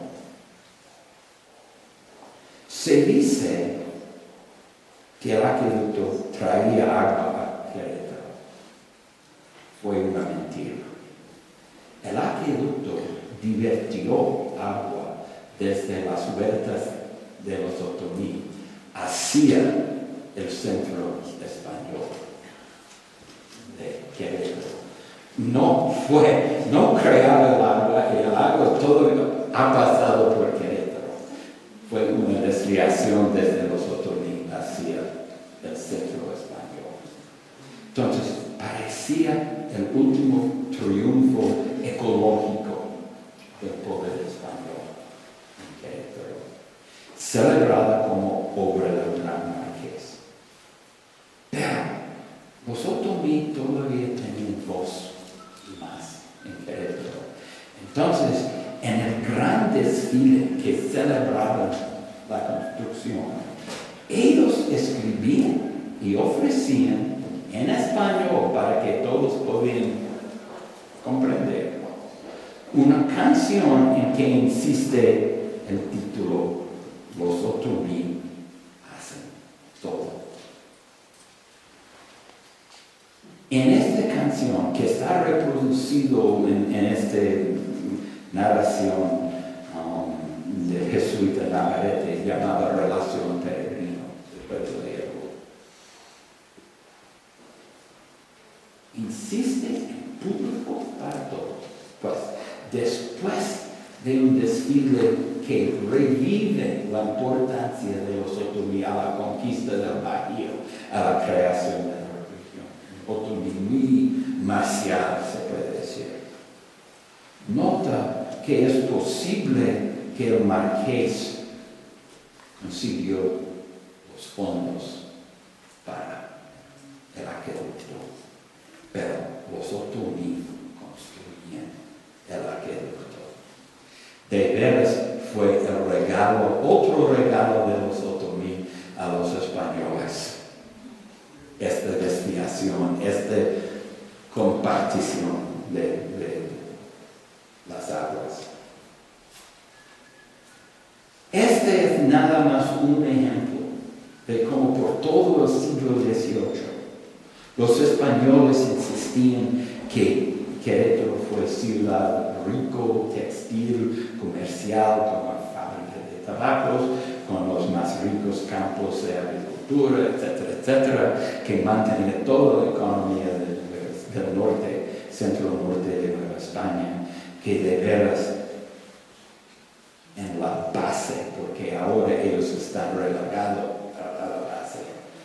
Speaker 2: Se dice que el acueducto traía agua a Querétaro. Fue una mentira. El acueducto divertió agua desde las huertas de los otomí hacia el centro español de Querétaro. no fue, no creaba el agua, y el agua todo ha pasado por Querétaro. Fue una desviación desde los Otomí hacia el centro español. Entonces, parecía el último triunfo ecológico del poder español en Querétaro, celebrada como obra del gran marqués. Pero los Otomí todavía tenían voz y más en Querétaro. Entonces, en el gran desfile que celebraba la construcción, ellos escribían y ofrecían en español para que todos pudieran comprender una canción en que insiste el título Los Otomí hacen todo. En esta canción que está reproducido en, en esta narración um, de jesuita Navarrete llamada Relación Peregrino, después de leerlo, insiste en público para todos. Pues después de un desfile que revive la importancia de los Otomí a la conquista del Bajío, a la creación de la región, Otomí muy marcial, se puede decir. Nota que es posible que el marqués consiguió los fondos para el acueducto, pero los Otomí construyen el acueducto. De veras fue el regalo, otro regalo de los Otomí a los españoles. Esta desviación, esta compartición de, de las aguas. Este es nada más un ejemplo de cómo por todo el siglo dieciocho los españoles insistían que Querétaro fue ciudad rico, textil, comercial, con la fábrica de tabacos, con los más ricos campos de agricultura, etcétera, etcétera, que mantenía toda la economía del, del norte, centro-norte de Nueva España, que de veras en la base, porque ahora ellos están relegados a, a la base.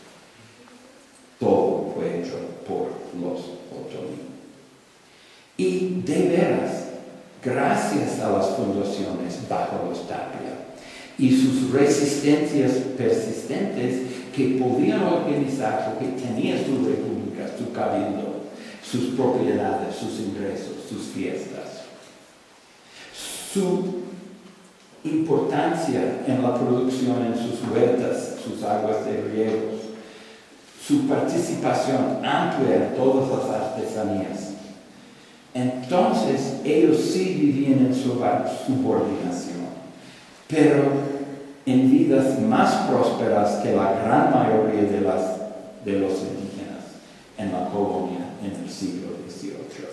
Speaker 2: Todo fue hecho por los Otomí. Y de veras, gracias a las fundaciones bajo los Tapia y sus resistencias persistentes que podían organizar, porque tenían su república, su cabildo, sus propiedades, sus ingresos, sus fiestas, su importancia en la producción en sus huertas, sus aguas de riegos, su participación amplia en todas las artesanías. Entonces ellos sí vivían en subordinación, pero en vidas más prósperas que la gran mayoría de, las, de los indígenas en la colonia en el siglo dieciocho.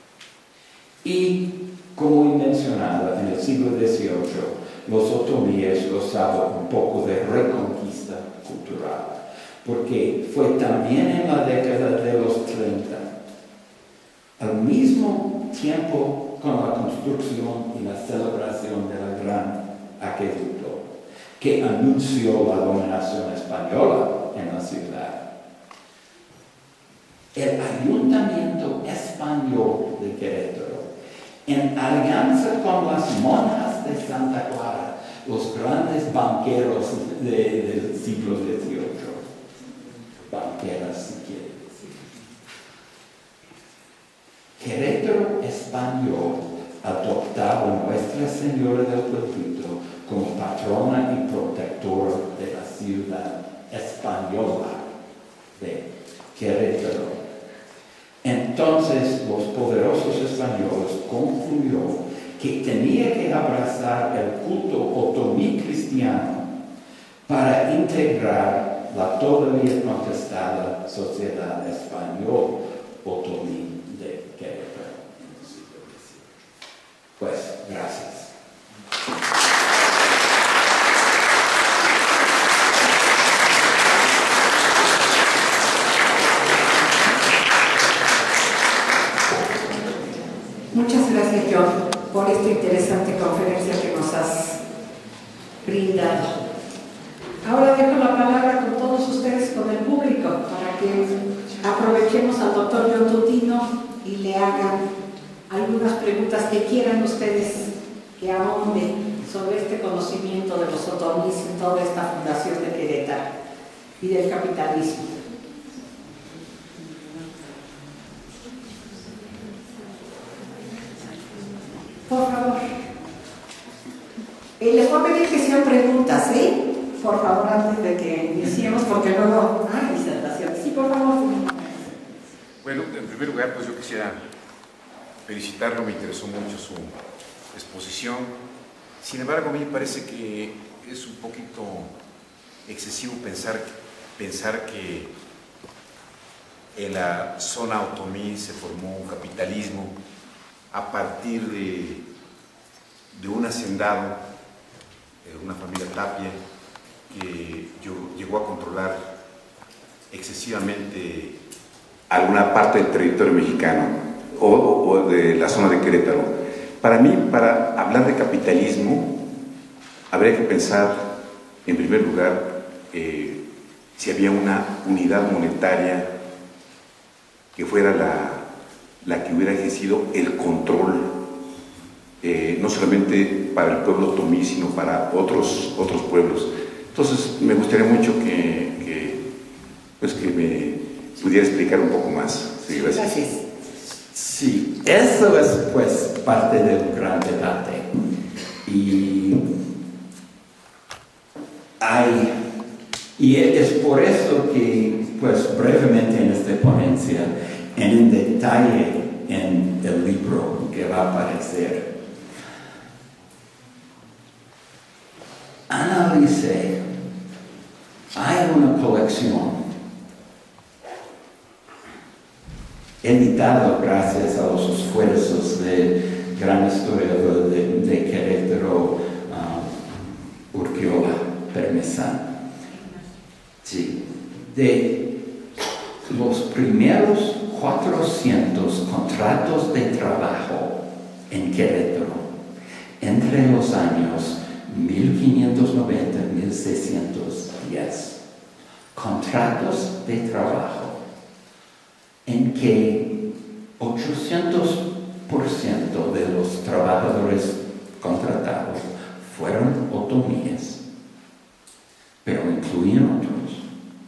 Speaker 2: Y como he mencionado, en el siglo dieciocho los otomíes gozaban un poco de reconquista cultural, porque fue también en la década de los treinta, al mismo tiempo con la construcción y la celebración del gran acueducto, que anunció la dominación española en la ciudad. El ayuntamiento español de Querétaro, en alianza con las monjas de Santa Clara, los grandes banqueros de, del siglo dieciocho, banqueras si quiere decir, Querétaro español adoptaba a Nuestra Señora del Perpetuo como patrona y protectora de la ciudad española de Querétaro. Entonces los poderosos españoles concluyeron que tenía que abrazar el culto otomí cristiano para integrar la todavía contestada sociedad española otomí de Querétaro en el siglo dieciocho. Pues, gracias.
Speaker 1: Sergio, por esta interesante conferencia que nos has brindado. Ahora dejo la palabra con todos ustedes, con el público, para que aprovechemos al doctor John Tutino y le hagan algunas preguntas que quieran ustedes que abonde sobre este conocimiento de los otomís en toda esta fundación de Querétaro y del capitalismo. Por favor. Eh, les voy a pedir que sean preguntas, ¿eh? Por favor, antes de que iniciemos, porque luego... Ah, disertación. Sí, por favor.
Speaker 3: Bueno, en primer lugar, pues yo quisiera felicitarlo, me interesó mucho su exposición. Sin embargo, a mí me parece que es un poquito excesivo pensar, pensar que en la zona otomí se formó un capitalismo a partir de, de un hacendado, de una familia Tapia, que llegó a controlar excesivamente alguna parte del territorio mexicano o, o de la zona de Querétaro. Para mí, para hablar de capitalismo, habría que pensar, en primer lugar, eh, si había una unidad monetaria que fuera la, la que hubiera ejercido el control, eh, no solamente para el pueblo otomí, sino para otros, otros pueblos. Entonces, me gustaría mucho que, que, pues, que me pudiera explicar un poco más. Sí, gracias.
Speaker 1: Gracias.
Speaker 2: Sí, eso es pues parte del gran debate. Y hay, y es por eso que, pues brevemente en esta ponencia, en detalle en el libro que va a aparecer, analicé, hay una colección editada gracias a los esfuerzos de gran historiador de, de Querétaro, uh, Urquiola Permesán. Sí, de los primeros cuatrocientos contratos de trabajo en Querétaro entre los años mil quinientos noventa y mil seiscientos diez. Contratos de trabajo en que ochocientos por ciento de los trabajadores contratados fueron otomíes, pero incluían otros.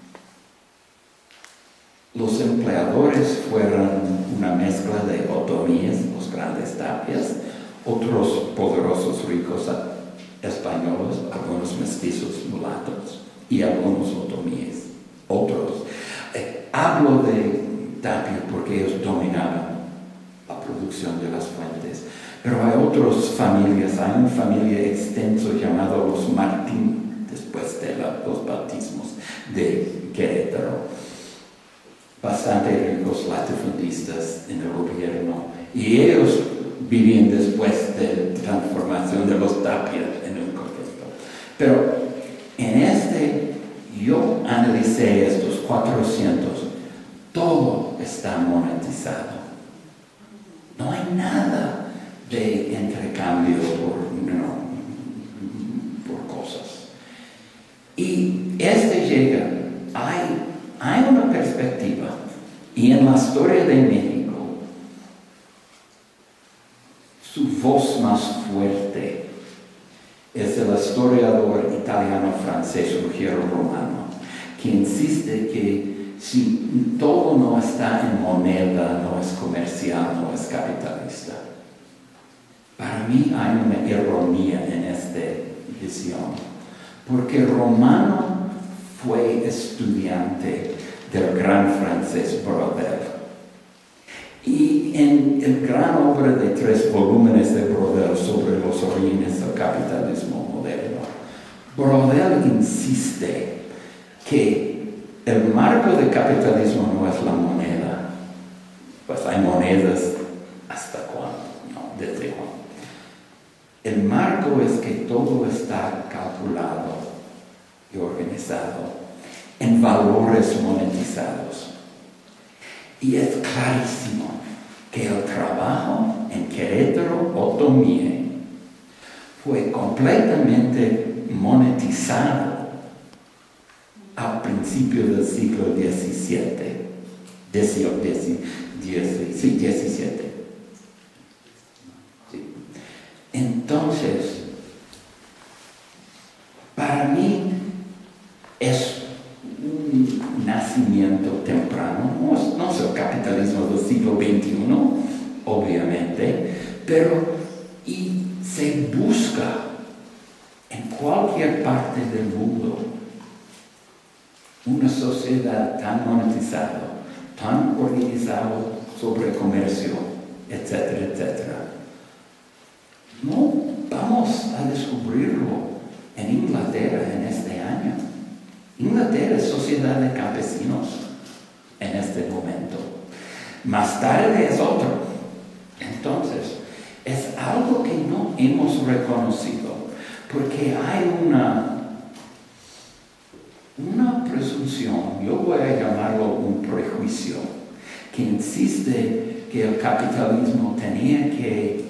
Speaker 2: Los empleadores fueron una mezcla de otomíes, los grandes tapias, otros poderosos ricos españoles, algunos mestizos mulatos y algunos otomíes, otros. Eh, hablo de Tapia porque ellos dominaban la producción de las fuentes, pero hay otras familias, hay una familia extensa llamada los Martín, después de la, los bautismos de Querétaro, bastante ricos latifundistas en el gobierno, y ellos vivían después de la transformación de los Tapia en el contexto. Pero en este, yo analicé estos cuatrocientos, todo está monetizado. No hay nada de intercambio por, no, por cosas. Y este llega, hay, hay una perspectiva, y en la historia de México, su voz más fuerte es el historiador italiano-francés Ruggiero Romano, que insiste que si todo no está en moneda, no es comercial, no es capitalista. Para mí hay una ironía en esta visión, porque Romano fue estudiante del gran francés Braudel. Y en el gran obra de tres volúmenes de Braudel sobre los orígenes del capitalismo moderno, Braudel insiste que el marco del capitalismo no es la moneda, pues hay monedas hasta cuándo, no, desde cuándo. El marco es que todo está calculado y organizado en valores monetizados. Y es clarísimo que el trabajo en Querétaro, fue completamente monetizado al principio del siglo diecisiete. Sí, diecisiete. Sí. Entonces, para mí es un nacimiento temprano, no, no es el capitalismo del siglo veintiuno, obviamente, pero y se busca en cualquier parte del mundo una sociedad tan monetizada, tan organizada sobre comercio, etcétera, etcétera. No vamos a descubrirlo en Inglaterra en este año. Inglaterra es sociedad de campesinos en este momento. Más tarde es otro. Entonces, es algo que no hemos reconocido, porque hay una, una presunción, yo voy a llamarlo un prejuicio, que insiste que el capitalismo tenía que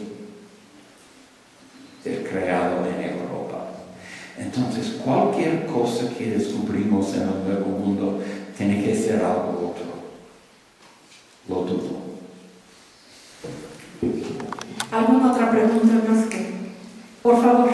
Speaker 2: ser creado en Europa. Entonces, cualquier cosa que descubrimos en el Nuevo Mundo tiene que ser algo otro. Lo dudo.
Speaker 1: ¿Alguna otra pregunta más que? Por favor.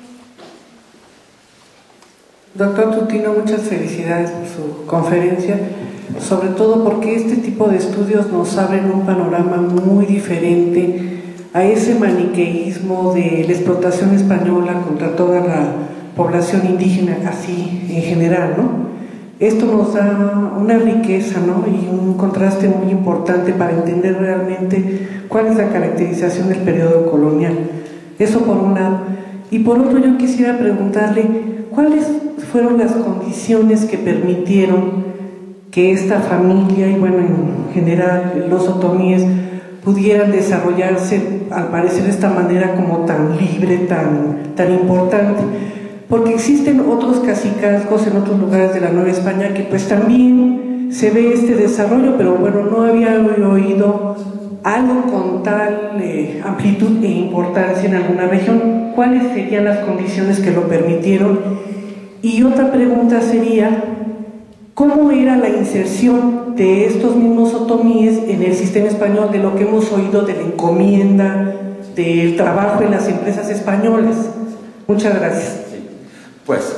Speaker 4: Doctor Tutino, muchas felicidades por su conferencia, sobre todo porque este tipo de estudios nos abren un panorama muy diferente a ese maniqueísmo de la explotación española contra toda la población indígena, así en general, ¿no? Esto nos da una riqueza, ¿no? Y un contraste muy importante para entender realmente cuál es la caracterización del periodo colonial. Eso por un lado. Y por otro, yo quisiera preguntarle, ¿cuáles fueron las condiciones que permitieron que esta familia, y bueno, en general los otomíes, pudieran desarrollarse, al parecer, de esta manera como tan libre, tan, tan importante? Porque existen otros cacicazgos en otros lugares de la Nueva España que pues también se ve este desarrollo, pero bueno, no había oído algo con tal eh, amplitud e importancia en alguna región. ¿Cuáles serían las condiciones que lo permitieron? Y otra pregunta sería, ¿cómo era la inserción de estos mismos otomíes en el sistema español, de lo que hemos oído de la encomienda, del trabajo en las empresas españolas? Muchas gracias.
Speaker 2: Pues,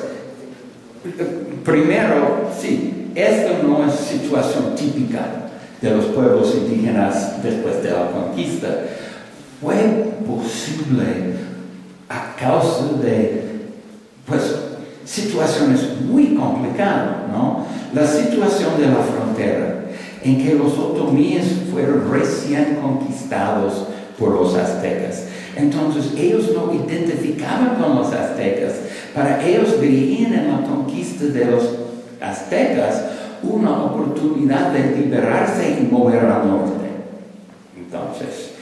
Speaker 2: primero, sí, esto no es situación típica de los pueblos indígenas después de la conquista. Fue posible a causa de, pues, situaciones muy complicadas, ¿no? La situación de la frontera, en que los otomíes fueron recién conquistados por los aztecas. Entonces, ellos no identificaban con los aztecas. Para ellos veían en la conquista de los aztecas una oportunidad de liberarse y mover al norte. Entonces,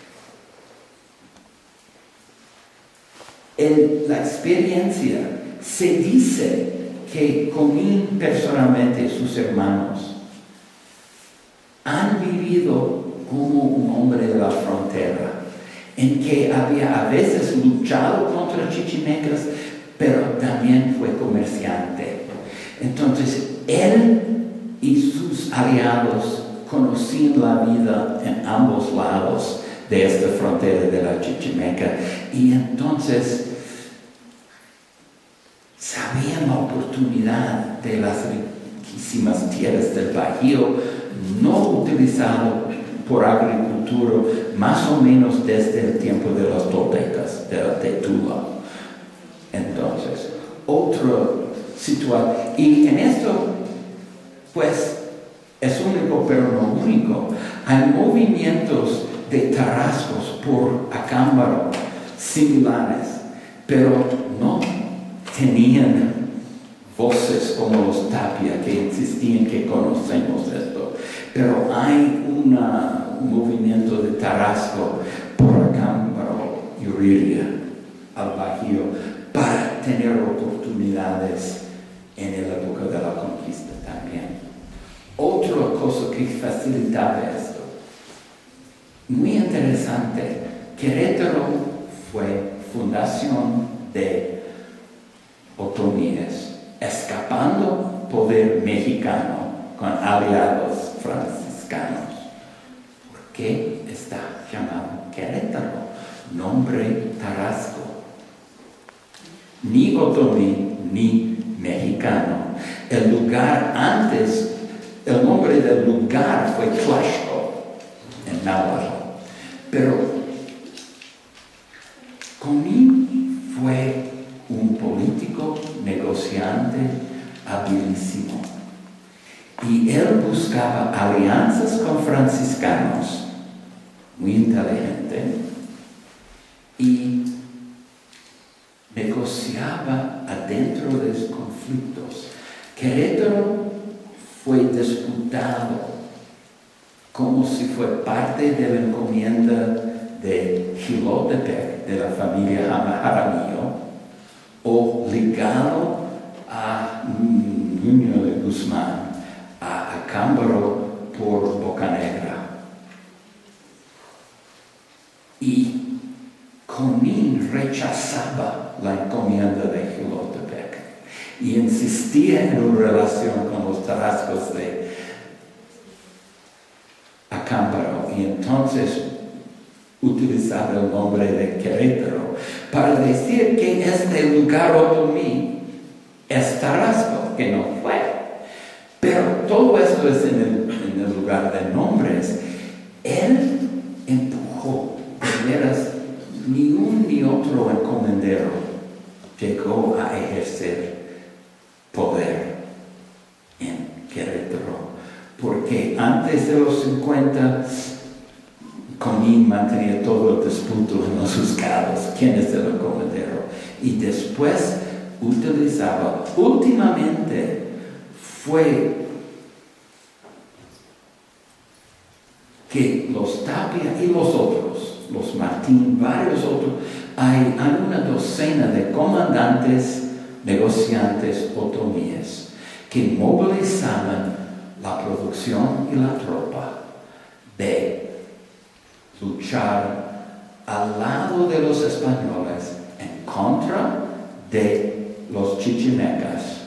Speaker 2: en la experiencia se dice que Comín personalmente, sus hermanos, han vivido como un hombre de la frontera, en que había a veces luchado contra chichimecas, pero también fue comerciante. Entonces, él y sus aliados conocían la vida en ambos lados de esta frontera de la Chichimeca, y entonces sabían la oportunidad de las riquísimas tierras del Bajío, no utilizado por agricultura, más o menos desde el tiempo de los toltecas, de Tula. Entonces, otra situación, y en esto, pues, es único, pero no único. Hay movimientos de tarascos por Acámbaro similares, pero no tenían voces como los Tapia, que insistían que conocemos esto. Pero hay una, un movimiento de tarasco por Acámbaro y Uriria al Bajío para tener oportunidades en la época de la conquista también. Otra cosa que facilitaba esto, muy interesante, Querétaro fue fundación de otomíes, escapando poder mexicano con aliados franciscanos. ¿Por qué está llamado Querétaro? Nombre tarasco. Ni otomí ni mexicano. El lugar antes, el nombre del lugar fue Tlaxco en náhuatl. Pero Comín fue un político, negociante, habilísimo. Y él buscaba alianzas con franciscanos, muy inteligente, y negociaba adentro de los conflictos. Querétaro fue disputado como si fue parte de la encomienda de Xilotepec, de la familia Jaramillo, o ligado a Nuño de Guzmán, a Acámbaro por Bocanegra. Y Comín rechazaba la encomienda de Xilotepec y insistía en una relación con los tarascos de Acámbaro, y entonces utilizaba el nombre de Querétaro para decir que este lugar otomí es tarasco, que no fue. Pero todo esto es en el, en el lugar de nombres. Él empujó, de veras, ni un ni otro encomendero llegó a ejercer poder en Querétaro, porque antes de los cincuenta, Comín mantenía todo el disputo en los juzgados, quién es el encomendero, y después utilizaba, últimamente fue que los Tapia y los otros, los Martín, varios otros, hay, hay una docena de comandantes, negociantes otomíes que movilizaban la producción y la tropa de luchar al lado de los españoles en contra de los chichimecas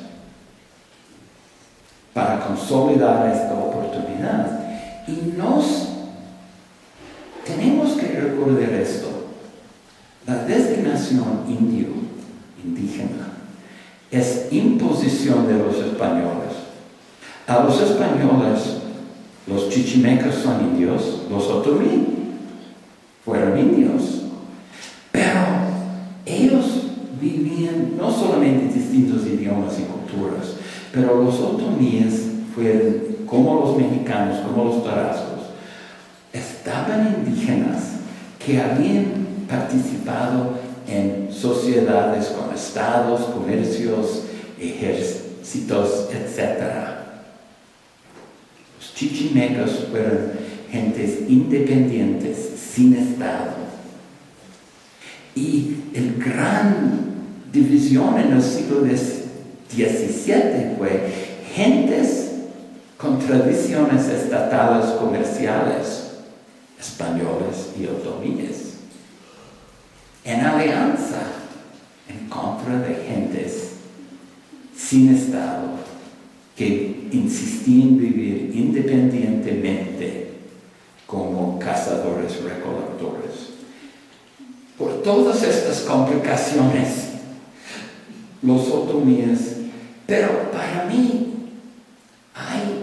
Speaker 2: para consolidar esta oportunidad. Y nos tenemos que recordar esto. La designación indio, indígena, es imposición de los españoles. A los españoles, los chichimecas son indios, los otomí fueron indios. Pero ellos vivían no solamente distintos idiomas y culturas, pero los otomíes fueron como los mexicanos, como los tarascos, estaban indígenas que habían participado en sociedades con estados, comercios, ejércitos, etcétera. Los chichimecas fueron gentes independientes, sin estado. Y el gran división en el siglo diecisiete fue gentes con tradiciones estatales comerciales, españoles y otomíes, en alianza en contra de gentes sin estado que insistían vivir independientemente como cazadores-recolectores. Por todas estas complicaciones, los otomíes, pero para mí hay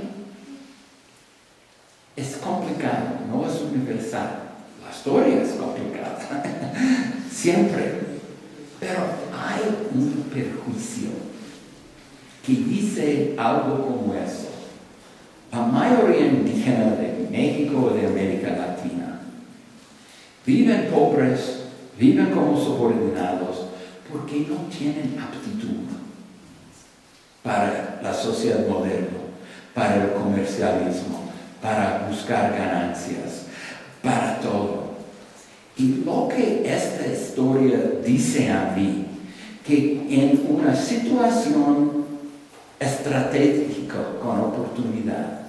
Speaker 2: es complicado, no es universal. La historia es complicada, siempre. Pero hay un perjuicio que dice algo como eso. La mayoría indígena de México o de América Latina viven pobres, viven como subordinados, porque no tienen aptitud para la sociedad moderna, para el comercialismo, para buscar ganancias, para todo. Y lo que esta historia dice a mí, que en una situación estratégica con oportunidad,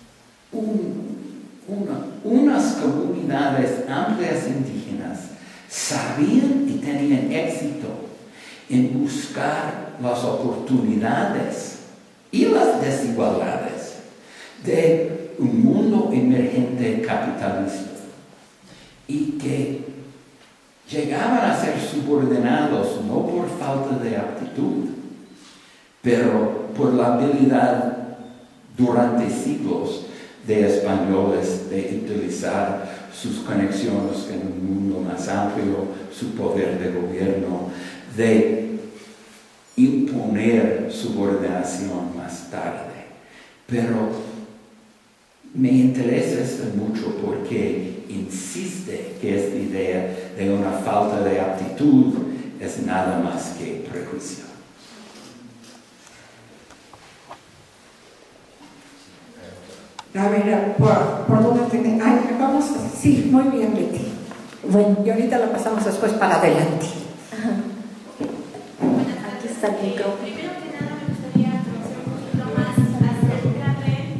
Speaker 2: un, una, unas comunidades amplias indígenas sabían y tenían éxito en buscar las oportunidades y las desigualdades de un mundo emergente capitalista, y que llegaban a ser subordinados no por falta de aptitud, pero por la habilidad durante siglos de españoles de utilizar sus conexiones en un mundo más amplio, su poder de gobierno, de imponer subordinación más tarde. Pero me interesa esto mucho porque insiste que esta idea de una falta de aptitud es nada más que prejuicio.
Speaker 1: A ver, ¿por, por dónde tiene? Ay, vamos, sí, muy bien, Betty. Bueno, y ahorita lo pasamos después para adelante.
Speaker 5: Ajá. Aquí está el micrófono. Primero que nada me gustaría conocer un poquito más acerca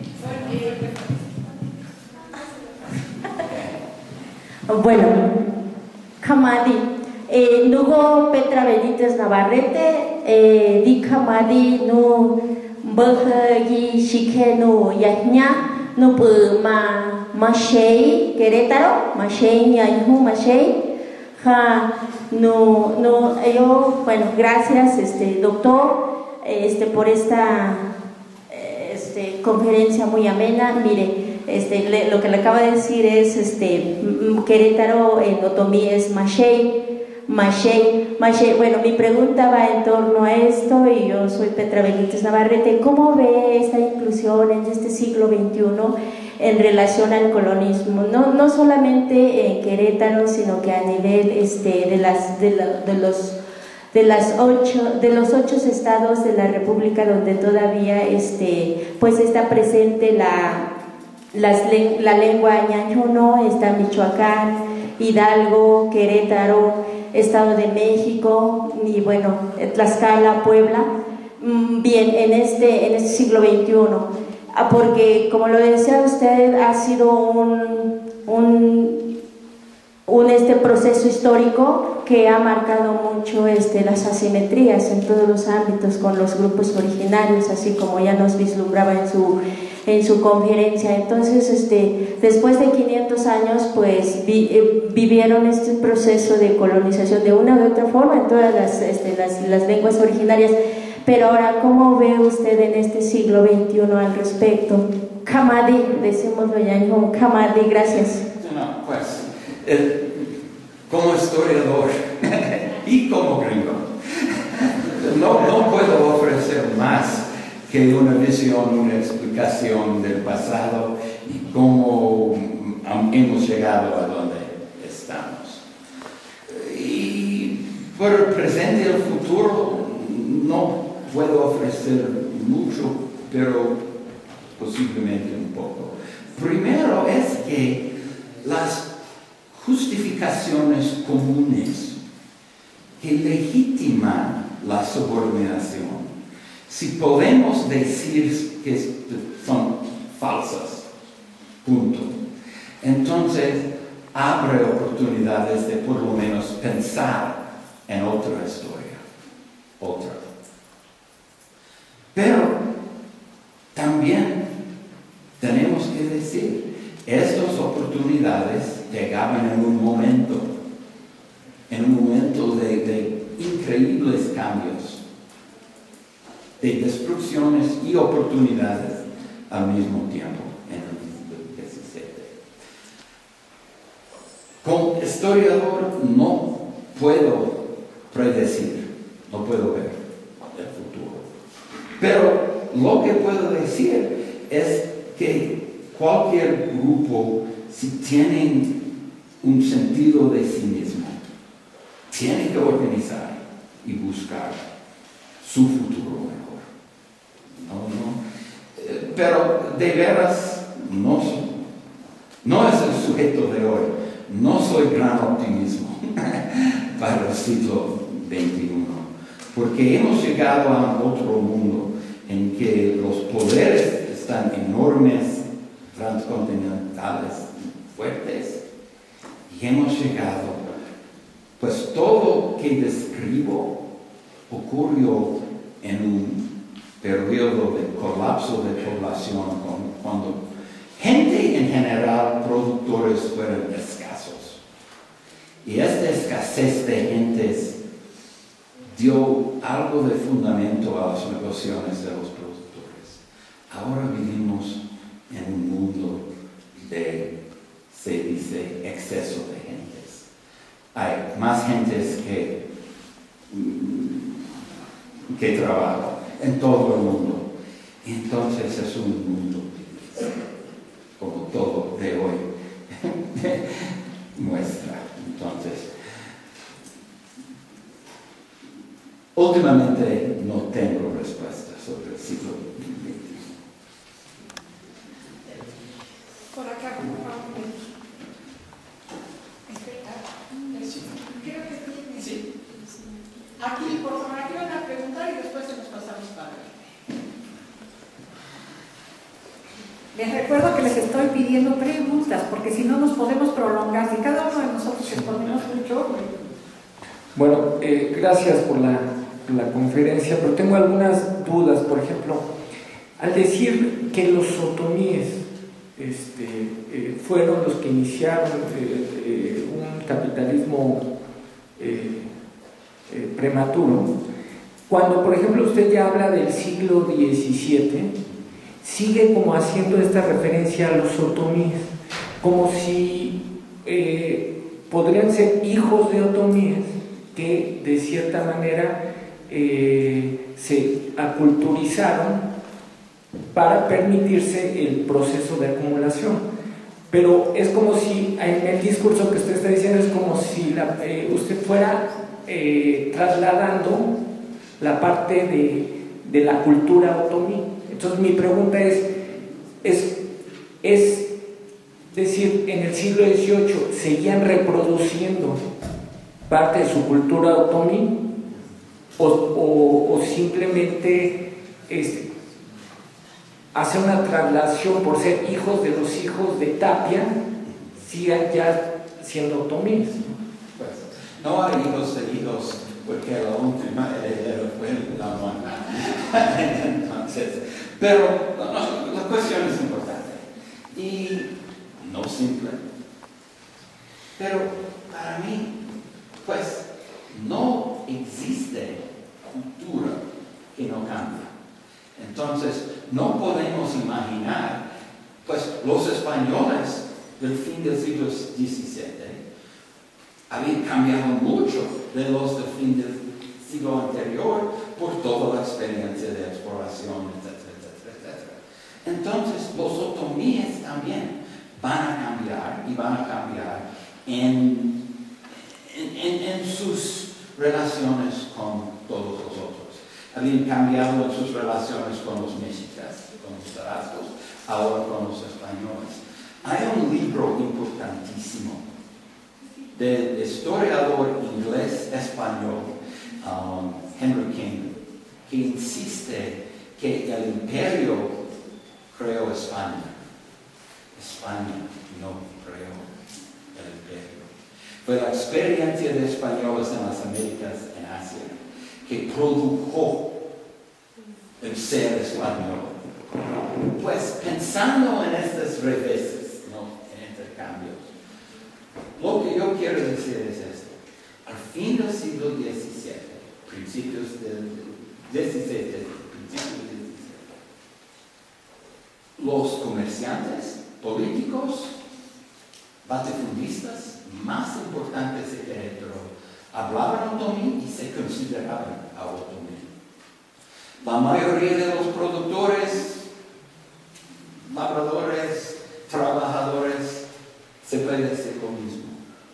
Speaker 5: de... Bueno, Kamadi, eh, Nugo Petra Benítez Navarrete, eh, Di Kamadi, Nu Bajagi Shikenu Yahña, Nu Ma Mashei, Querétaro, Mashei, Ñañu Mashei, Ja, no, no, yo, bueno, gracias, este, doctor, este, por esta este, conferencia muy amena. Mire, este, le, lo que le acaba de decir es, este, Querétaro en otomí es Mashei, Mashei, Mashei. Bueno, mi pregunta va en torno a esto, y yo soy Petra Benítez Navarrete. ¿Cómo ve esta inclusión en este siglo veintiuno en relación al colonismo? No, no solamente en Querétaro, sino que a nivel este, de, las, de, la, de, los, de, las ocho, de los ocho estados de la República donde todavía este, pues está presente la, las, la lengua ñañuno. Está Michoacán, Hidalgo, Querétaro, Estado de México y bueno, Tlaxcala, Puebla. Bien, en este, en este siglo veintiuno, porque como lo decía usted, ha sido un, un, un este proceso histórico que ha marcado mucho este, las asimetrías en todos los ámbitos con los grupos originarios, así como ya nos vislumbraba en su, en su conferencia. Entonces, este, después de quinientos años, pues vi, eh, vivieron este proceso de colonización de una u otra forma en todas las, este, las, las lenguas originarias. Pero ahora, ¿cómo ve usted en este siglo veintiuno al respecto? Kamadi, decimoslo ya como Kamadi, gracias.
Speaker 2: No, pues, eh, como historiador y como gringo, no, no puedo ofrecer más que una visión, una explicación del pasado y cómo hemos llegado a donde estamos. Y por el presente y el futuro no puedo ofrecer mucho, pero posiblemente un poco. Primero es que las justificaciones comunes que legitiman la subordinación, si podemos decir que son falsas, punto, entonces abre oportunidades de por lo menos pensar en otra historia, otra. Pero también tenemos que decir, estas oportunidades llegaban en un momento, en un momento de, de increíbles cambios, de destrucciones y oportunidades al mismo tiempo en el siglo diecisiete. Como historiador no puedo predecir, no puedo ver el futuro. Pero lo que puedo decir es que cualquier grupo, si tienen un sentido de sí mismo, tiene que organizar y buscar su futuro mejor. No, no. Eh, pero de veras no, no es el sujeto de hoy. No soy gran optimismo para el siglo veintiuno, porque hemos llegado a otro mundo en que los poderes están enormes, transcontinentales, fuertes, y hemos llegado pues todo que describo ocurrió en un periodo de colapso de población, cuando gente en general, productores, fueron escasos. Y esta escasez de gentes dio algo de fundamento a las negociaciones de los productores. Ahora vivimos en un mundo de, se dice, exceso de gentes. Hay más gentes que, que trabajan en todo el mundo. Entonces es un mundo difícil, como todo de hoy muestra. Entonces, últimamente no tengo respuesta sobre el siglo veintiuno.
Speaker 1: Por acá, por favor. Creo que tiene.
Speaker 2: Sí.
Speaker 1: Aquí, por favor, aquí van a preguntar y después se nos pasamos para ver. Les recuerdo que les estoy pidiendo preguntas, porque si no nos podemos prolongar. Si cada uno de nosotros respondemos mucho.
Speaker 6: Bueno, eh, gracias por la, por la conferencia, pero tengo algunas dudas. Por ejemplo, al decir que los otomíes este, eh, fueron los que iniciaron eh, eh, un capitalismo eh, eh, prematuro, cuando, por ejemplo, usted ya habla del siglo diecisiete, sigue como haciendo esta referencia a los otomíes, como si eh, podrían ser hijos de otomíes que de cierta manera eh, se aculturizaron para permitirse el proceso de acumulación. Pero es como si, en el discurso que usted está diciendo, es como si la, eh, usted fuera eh, trasladando la parte de, de la cultura otomí. Entonces mi pregunta es, es, es decir, en el siglo dieciocho seguían reproduciendo parte de su cultura otomí o, o, o simplemente este, hace una traslación por ser hijos de los hijos de Tapia, sigan ya siendo otomíes.
Speaker 2: Pues, no hay hijos seguidos porque la última heredera fue la mamá. Entonces, pero no, no, la cuestión es importante y no simple. Pero para mí, pues, no existe cultura que no cambie. Entonces, no podemos imaginar, pues, los españoles del fin del siglo diecisiete habían cambiado mucho de los del fin del siglo anterior por toda la experiencia de exploración, etcétera, etcétera, etcétera. Entonces, los otomíes también van a cambiar y van a cambiar en, en, en, en sus relaciones con todos los otros. Habían cambiado en sus relaciones con los mexicas, con los tarascos, ahora con los españoles. Hay un libro importantísimo del historiador inglés-español um, Henry King, que insiste que el imperio creó España. España no creó el imperio. Fue la experiencia de españoles en las Américas, en Asia, que produjo el ser español. Pues pensando en estos reveses, ¿no? En intercambios, lo que yo quiero decir es esto. Al fin del siglo diecisiete, principios del diecisiete, principios del diecisiete, los comerciantes, políticos, latifundistas más importantes de Querétaro hablaban otomí y se consideraban a otomí. La mayoría de los productores, labradores, trabajadores, se puede decir lo mismo.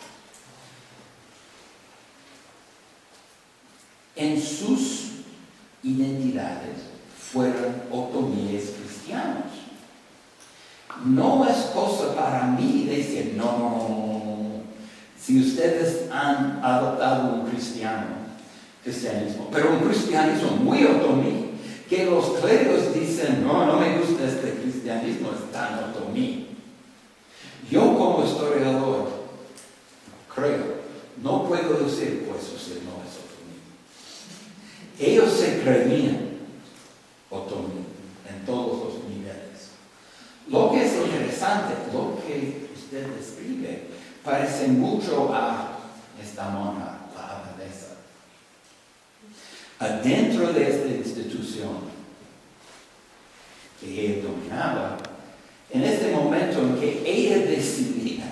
Speaker 2: En sus identidades fueron otomíes cristianos. No es cosa para mí decir, no, no, no, no. Si ustedes han adoptado un cristiano, cristianismo, pero un cristianismo muy otomí, que los clérigos dicen, no, no me gusta este cristianismo, es tan otomí. Yo como historiador creo, no puedo decir creían otomí en todos los niveles. Lo que es interesante, lo que usted describe, parece mucho a esta monja, la abadesa. Adentro de esta institución que ella dominaba, en este momento en que ella decidía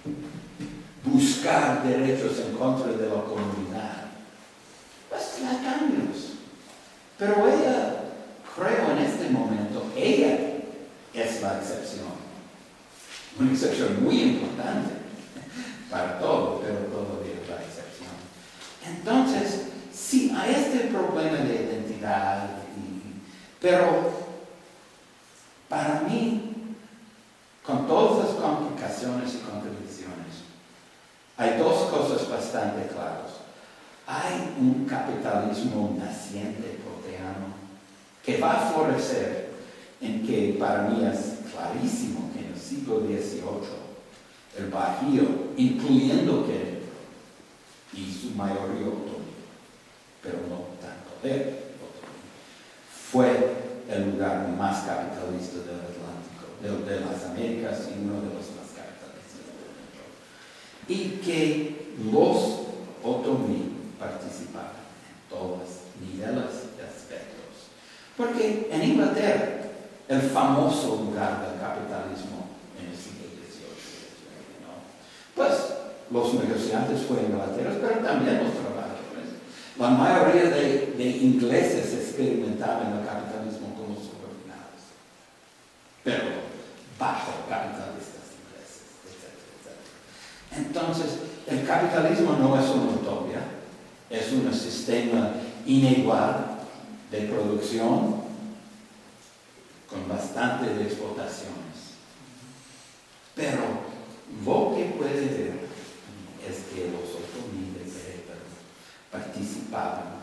Speaker 2: buscar derechos en contra de la comunidad, pues hay cambios. Pero ella, creo en este momento, ella es la excepción. Una excepción muy importante para todo, pero todavía es la excepción. Entonces, sí, hay este problema de identidad, y, pero para mí, con todas las complicaciones y contradicciones, hay dos cosas bastante claras. Hay un capitalismo naciente proteano que va a florecer, en que para mí es clarísimo que en el siglo dieciocho el Bajío, incluyendo Querétaro y su mayoría otomí, pero no tanto de otomí, fue el lugar más capitalista del Atlántico, de, de las Américas, y uno de los más capitalistas del mundo. Y que los otomí participaban en todos los niveles de aspectos. Porque en Inglaterra, el famoso lugar del capitalismo en el siglo dieciocho, ¿no? Pues los negociantes fueron Inglaterra, pero también los trabajadores. La mayoría de, de ingleses experimentaban el capitalismo como subordinados, pero bajo capitalistas ingleses, etcétera, etcétera. Entonces, el capitalismo no es una utopía, es un sistema inigual de producción con bastante de explotaciones. Pero lo que puede ver es que los otomí de Querétaro participaban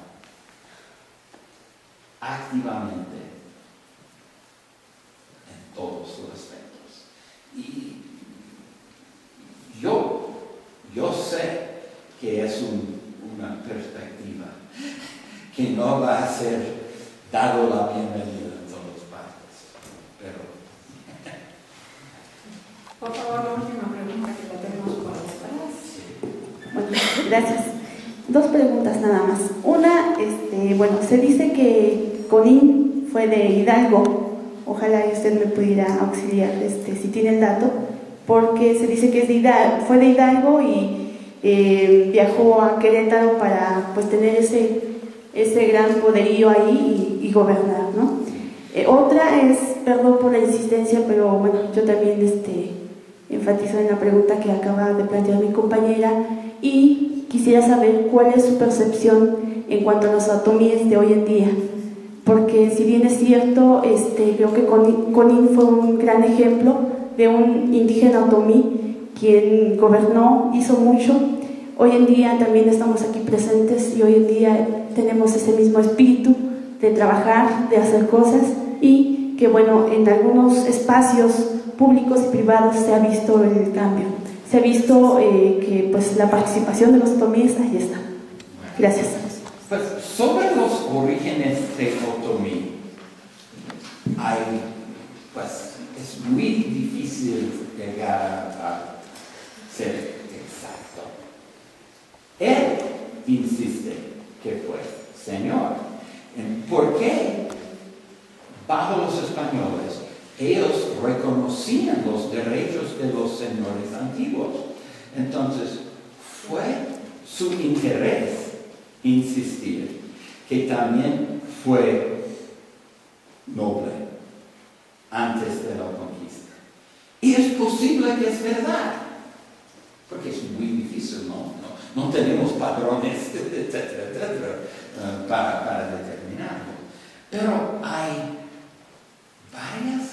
Speaker 2: activamente en todos los aspectos. Y yo, yo sé que es un, una perspectiva que no va a ser dado la bienvenida en todas partes, pero...
Speaker 1: Por favor, la última pregunta que la tenemos por las
Speaker 5: Bueno, gracias. Dos preguntas nada más. Una, este, bueno, se dice que Conin fue de Hidalgo. Ojalá usted me pudiera auxiliar, este, si tiene el dato, porque se dice que es de Hidalgo, fue de Hidalgo y eh, viajó a Querétaro para, pues, tener ese, ese gran poderío ahí y, y gobernar, ¿no? Eh, otra es, perdón por la insistencia, pero bueno, yo también este, enfatizo en la pregunta que acaba de plantear mi compañera y quisiera saber cuál es su percepción en cuanto a los otomíes de hoy en día, porque si bien es cierto, este, creo que Conin fue un gran ejemplo de un indígena otomí quien gobernó, hizo mucho. Hoy en día también estamos aquí presentes y hoy en día tenemos ese mismo espíritu de trabajar, de hacer cosas, y que bueno, en algunos espacios públicos y privados se ha visto el cambio, se ha visto eh, que pues la participación de los otomíes ahí está. Gracias.
Speaker 2: Pues sobre los orígenes de otomí, hay, pues es muy difícil llegar a, a ser exacto. Él insiste que fue señor. ¿Por qué? Bajo los españoles, ellos reconocían los derechos de los señores antiguos. Entonces, fue su interés insistir que también fue noble antes de la conquista. Y es posible que es verdad, porque es muy difícil, ¿no? No, no tenemos padrones, etcétera, etcétera, uh, para, para determinarlo. Pero hay varias,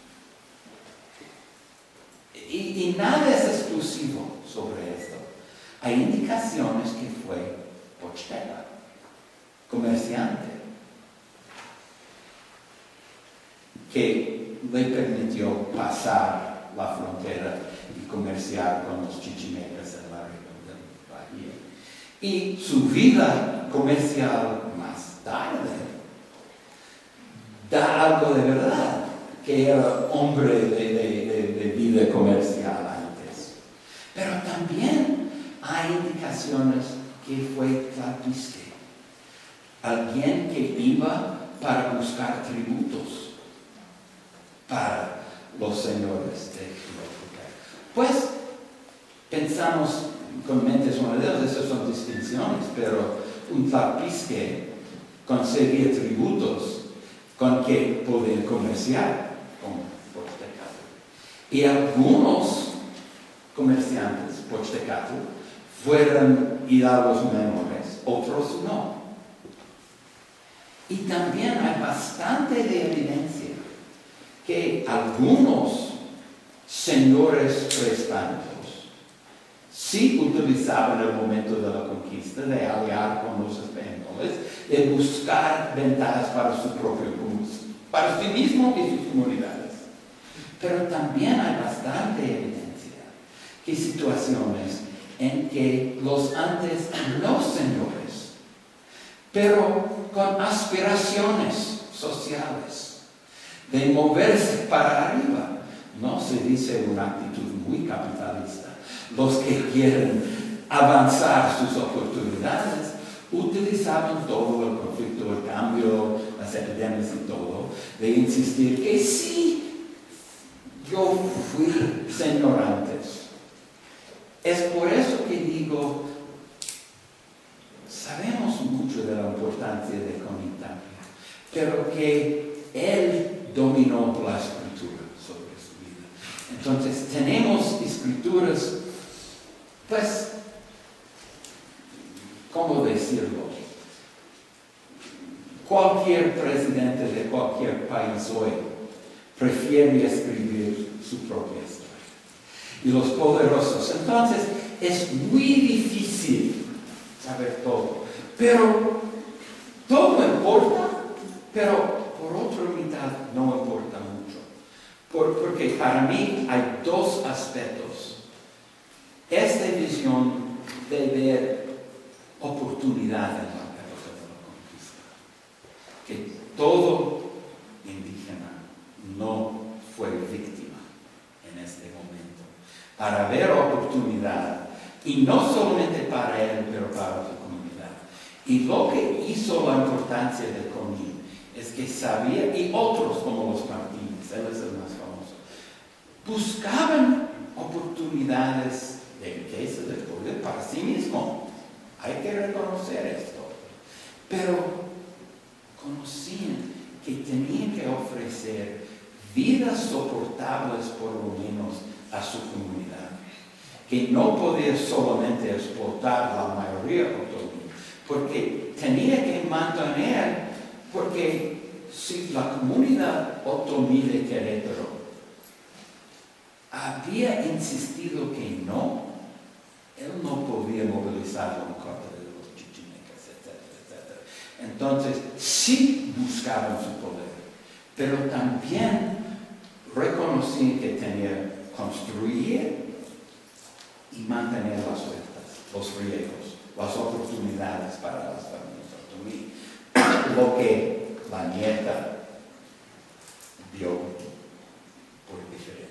Speaker 2: y, y nada es exclusivo sobre esto. Hay indicaciones que fue pochtera, comerciante, que le permitió pasar la frontera y comerciar con los chichimecas en la región del Bajío. Y su vida comercial más tarde da algo de verdad, que era hombre de, de, de, de vida comercial antes. Pero también hay indicaciones que fue tlapisque, alguien que iba para buscar tributos para los señores de la época. Pues pensamos con mentes modernas, esas son distinciones, pero un tlapisque conseguía tributos con que podía comerciar con Pochtecatl. Y algunos comerciantes Pochtecatl fueron hidalgos menores, otros no. Y también hay bastante de evidencia que algunos señores prehispánicos sí utilizaban el momento de la conquista de aliar con los españoles, de buscar ventajas para su propio para sí mismo y sus comunidades. Pero también hay bastante evidencia que situaciones en que los antes no señores, pero con aspiraciones sociales, de moverse para arriba, no se dice una actitud muy capitalista, los que quieren avanzar sus oportunidades, utilizaban todo el conflicto, el cambio, las epidemias y todo, de insistir que sí, yo fui señor antes. Es por eso que digo, sabemos mucho de la importancia de Conitapio, pero que él dominó la escritura sobre su vida. Entonces tenemos escrituras, pues, ¿cómo decirlo? Cualquier presidente de cualquier país hoy prefiere escribir su propia historia. Y los poderosos. Entonces, es muy difícil saber todo. Pero todo importa, pero por otra mitad no importa mucho. Por, porque para mí hay dos aspectos. Esta visión de ver oportunidad en la época de la conquista. Que todo indígena no fue víctima en este momento. Para ver oportunidad, y no solamente para él, pero para su comunidad. Y lo que hizo la importancia de Comín es que sabía, y otros como los Martínez, él es el más famoso, buscaban oportunidades de riqueza, de poder para sí mismo. Hay que reconocer esto. Pero conocían que tenían que ofrecer vidas soportables por lo menos a su comunidad. Que no podía solamente exportar la mayoría otomí, porque tenía que mantener, porque si la comunidad otomí de Querétaro había insistido que no, él no podía movilizarlo en contra de los chichimecas, etcétera, etcétera. Entonces, sí buscaban su poder, pero también reconocían que tenía que construir y mantener las huertas, los riegos, las oportunidades para las familias otomí. Lo que la nieta vio por diferente.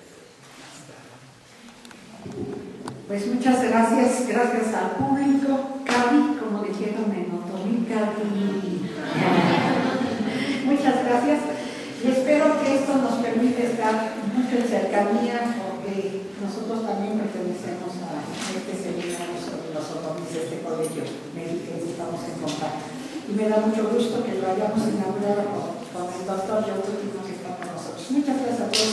Speaker 1: Pues muchas gracias, gracias al público, Cabi, como dijeron en otomí, Cabi. Muchas gracias y espero que esto nos permita estar mucho en cercanía, porque nosotros también pertenecemos a este seminario sobre los otomíes de este colegio médico y estamos en contacto. Y me da mucho gusto que lo hayamos inaugurado con, con el doctor Yotuki, que está con nosotros. Muchas gracias a todos.